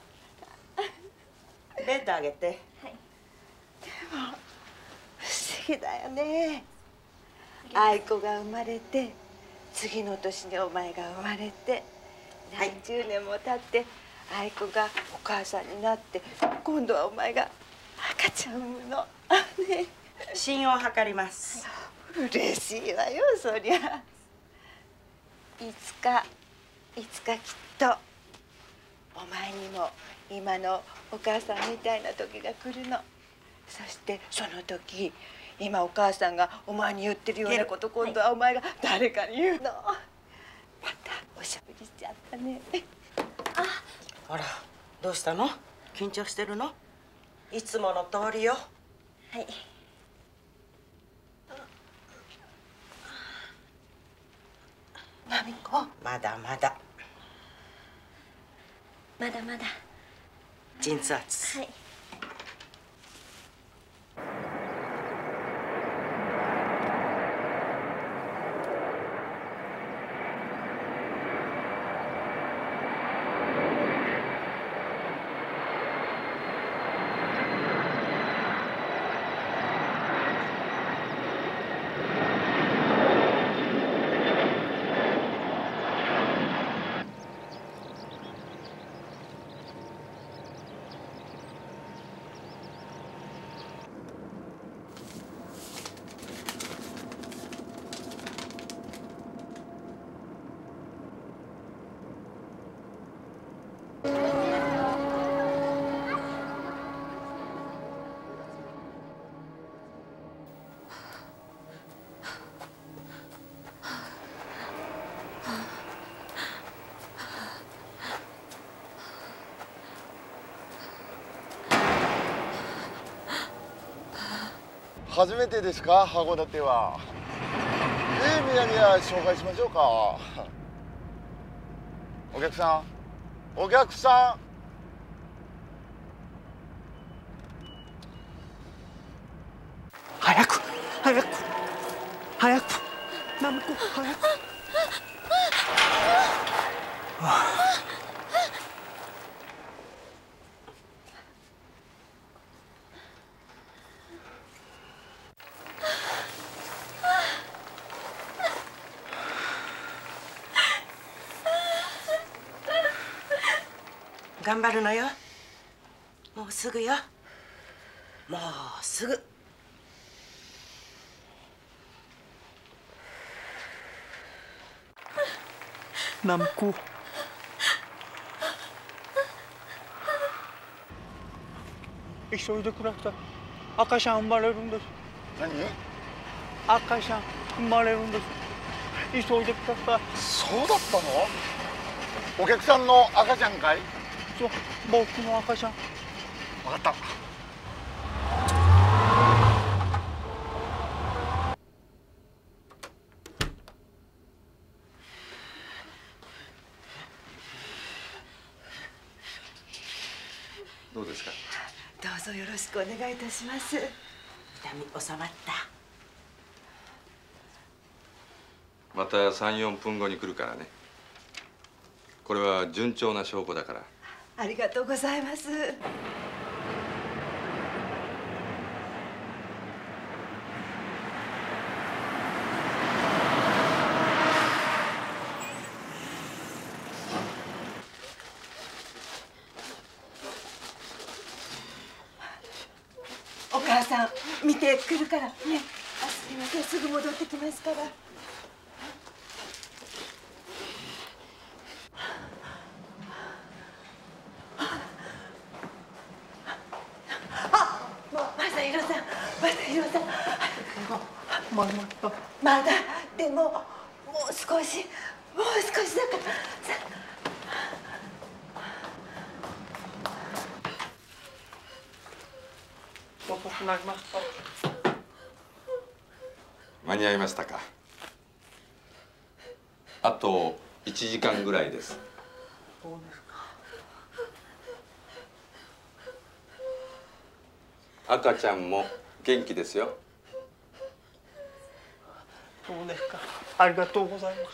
ベッドあげて。 はい。でも不思議だよね。愛子が生まれて次の年にお前が生まれて何十年も経って愛子がお母さんになって今度はお前が赤ちゃん産むの。ね、 心を測ります。 嬉しいわよそりゃ。いつかいつかきっとお前にも今のお母さんみたいな時が来るの。そしてその時今お母さんがお前に言ってるようなこと今度はお前が誰かに言うの。またおしゃべりしちゃったね。 あ、あら、どうしたの？緊張してるの？いつもの通りよ。 はい。 ナミコ、まだまだ。 まだまだ。 鎮圧。 はい。 初めてですか、函館は。ええ土産屋紹介しましょうか。お客さん、お客さん。 早く早く早くナミコ早く。 頑張るのよ。もうすぐよ。もうすぐ。 ナミコ。急いでください。赤ちゃん生まれるんです。 何？ 赤ちゃん生まれるんです。急いでください。 そうだったの？お客さんの赤ちゃんかい？ そう、僕の赤ちゃん。 分かった。 どうですか？ どうぞよろしくお願いいたします。痛み収まった？ またさん、よんぷんごに来るからね。これは順調な証拠だから。 ありがとうございます。お母さん見てくるからね。あ、すみません、すぐ戻ってきますから。 まだまだでももう少しもう少しだからさ。 遅くなりました。 間に合いましたか？あといちじかんぐらいです。 そうですか。 赤ちゃんも元気ですよ。 そうですか。ありがとうございます。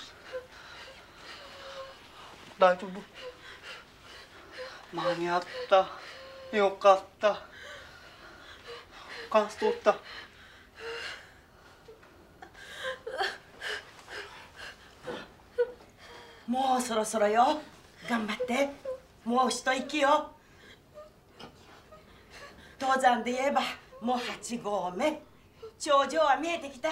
大丈夫。間に合った。よかった。感想取った。 もうそろそろよ。頑張って。もう一息よ。登山で言えばもうはち合目。頂上は見えてきた。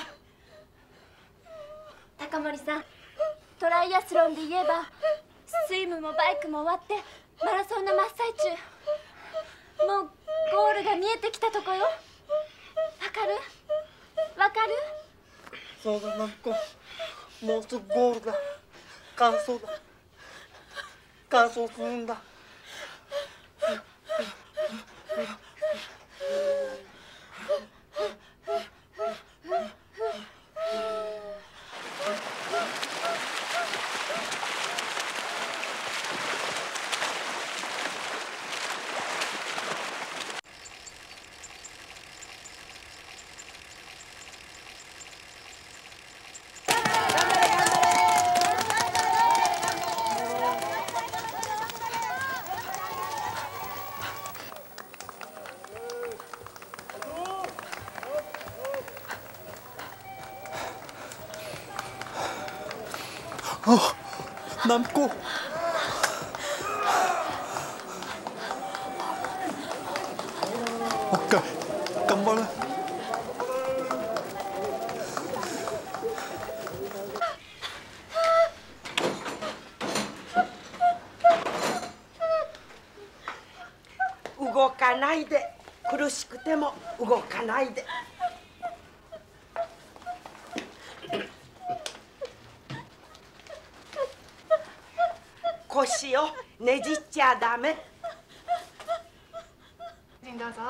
高森さん、トライアスロンで言えばスイムもバイクも終わってマラソンの真っ最中。もうゴールが見えてきたとこよ。わかる？わかる？ そうだ、ナミコ。もうすぐゴールだ。完走だ。完走するんだ。あ、ナミコ。オッケー、頑張れ。 動かないで。苦しくても動かないで。腰をねじっちゃダメ。 どうぞ。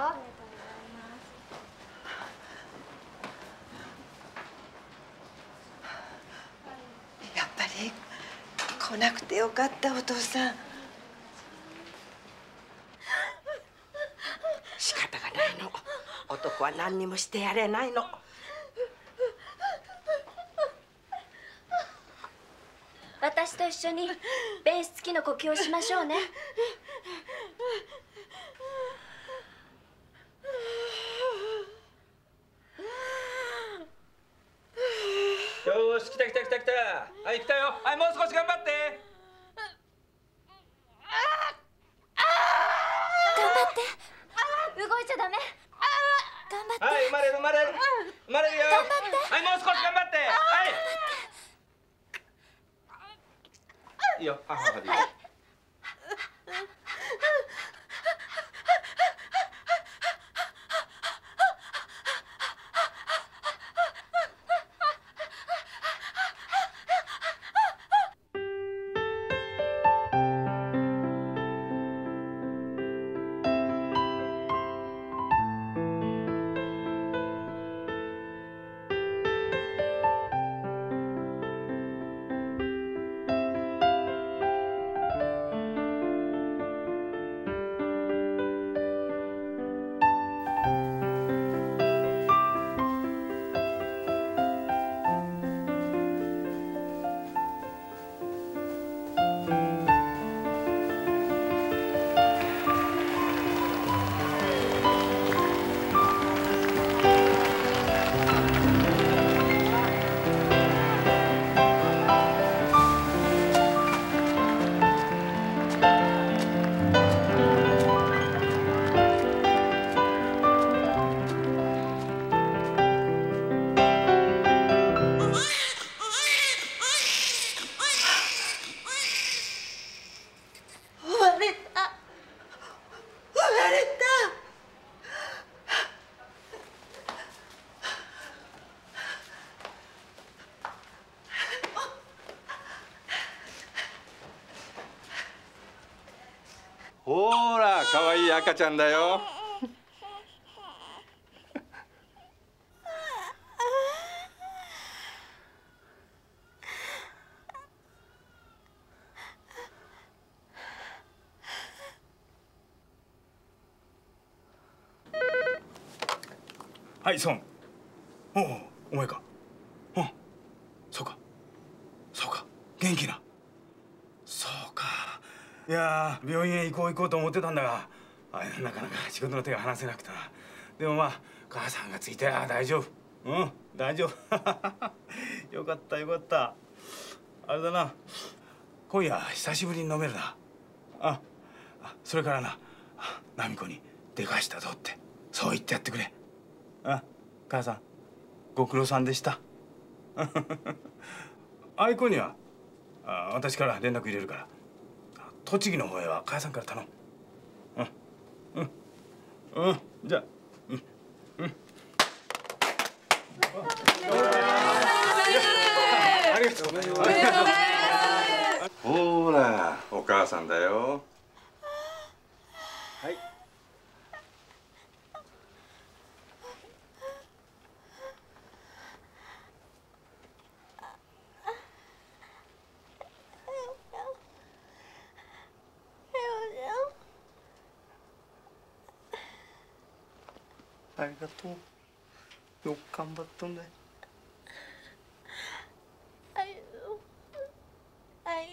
やっぱり来なくてよかった。お父さん、仕方がないの。 男は何にもしてやれないの。 私と一緒にベース付きの呼吸をしましょうね。 よーし、来た来た来た来た。はい、来たよ。はい、もう少し頑張って。 頑張って。動いちゃダメ。頑張って。 はい、生まれる生まれる。生まれるよ。 頑張って。 はい、もう少し頑張って。はい。いいよ。あ、はい。ほら、可愛い赤ちゃんだよ。 はい、ソン。おお、お前か。うん、そうか。そうか、元気な。そうか。いやー、病院へ行こう行こうと思ってたんだが、あなかなか仕事の手が離せなくてな。でもまあ、母さんがついてりゃ大丈夫。うん、大丈夫。よかったよかった。あれだな、今夜久しぶりに飲めるな。あ、それからな、ナミコにでかしたぞってそう言ってやってくれ。あ、母さんご苦労さんでした。あいこにはあ私から連絡入れるから、栃木の方へは母さんから頼む。うんうんうん、じゃあうんうん。ありがとう。 ほら、お母さんだよ。はい。 ありがとう。よく頑張ったね。 あゆあゆ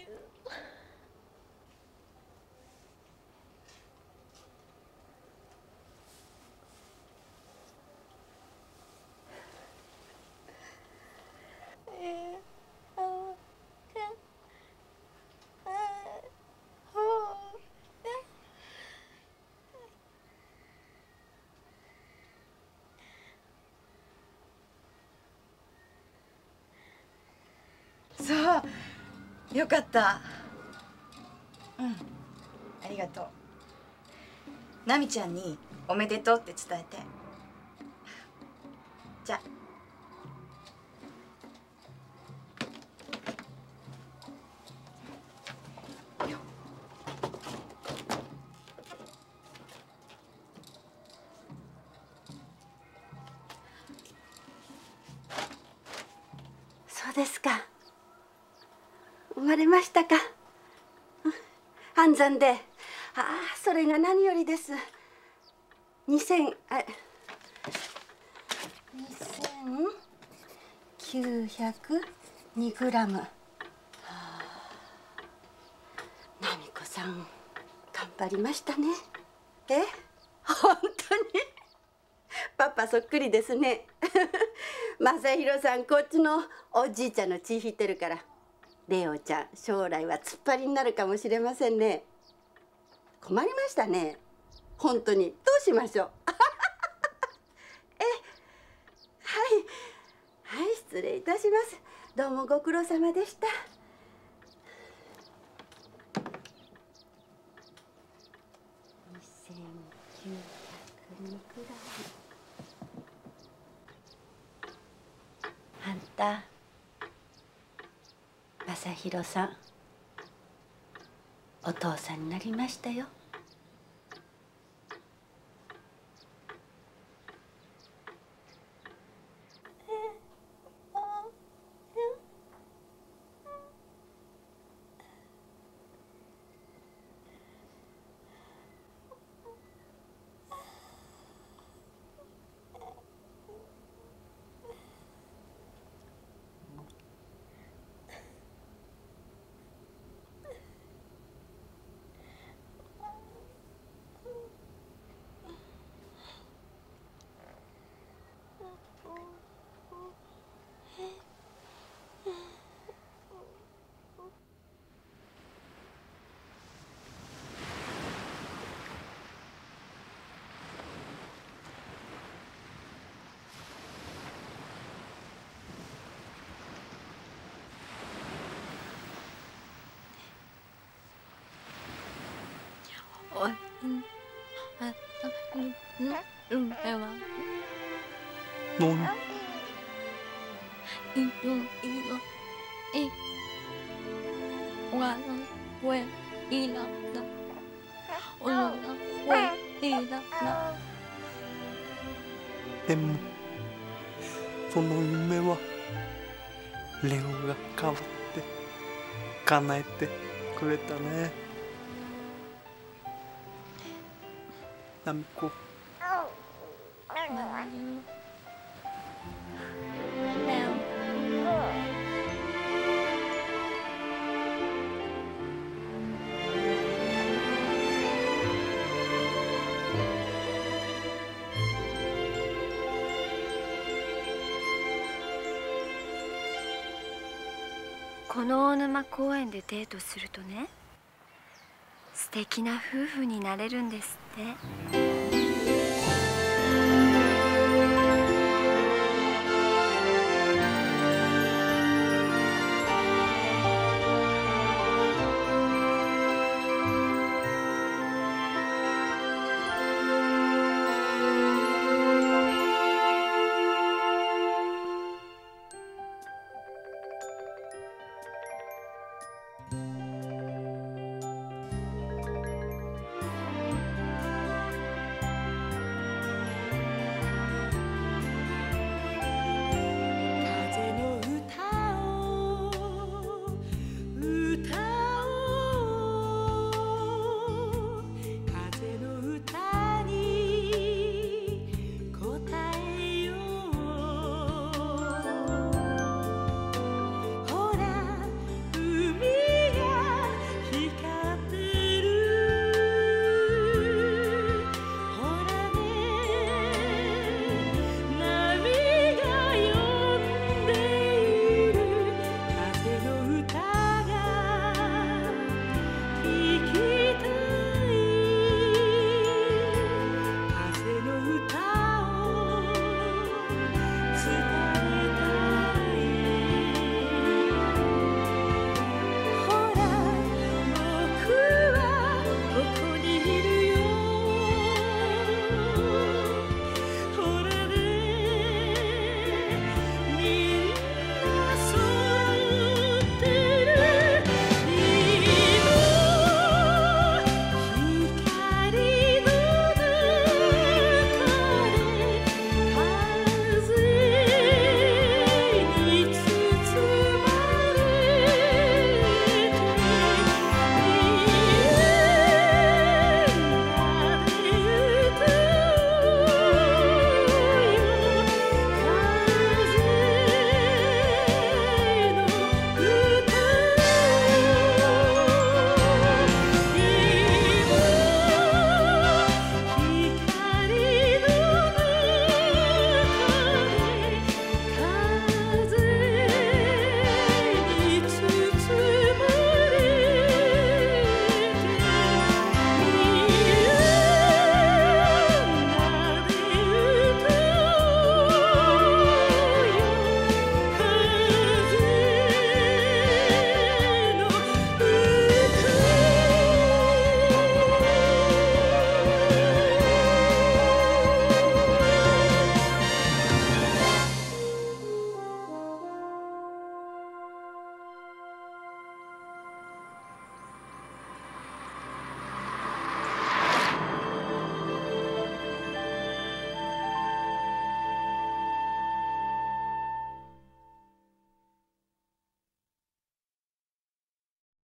そう、よかった。うん、ありがとう。ナミちゃんにおめでとうって伝えて。じゃあ。 そうですか。生まれましたか。安産で、ああ、それが何よりです。二千、あ、 にせんきゅうひゃくにグラム。はあ、奈美子さん頑張りましたね。え、本当にパパそっくりですね。正弘さんこっちのおじいちゃんの血引いてるから、レオちゃん将来は突っ張りになるかもしれませんね。困りましたね。本当にどうしましょう。え、はいはい、失礼いたします。どうもご苦労様でした。にせんきゅうひゃくにグラム。あんた正弘さん、お父さんになりましたよ。 おい、うんあうんうんうんえわ何いいよいいよいわなわいいななおなわいいなな。 でもその夢はレオが変わって叶えてくれたね。ナミコ。 この大沼公園でデートするとね、素敵な夫婦になれるんですって。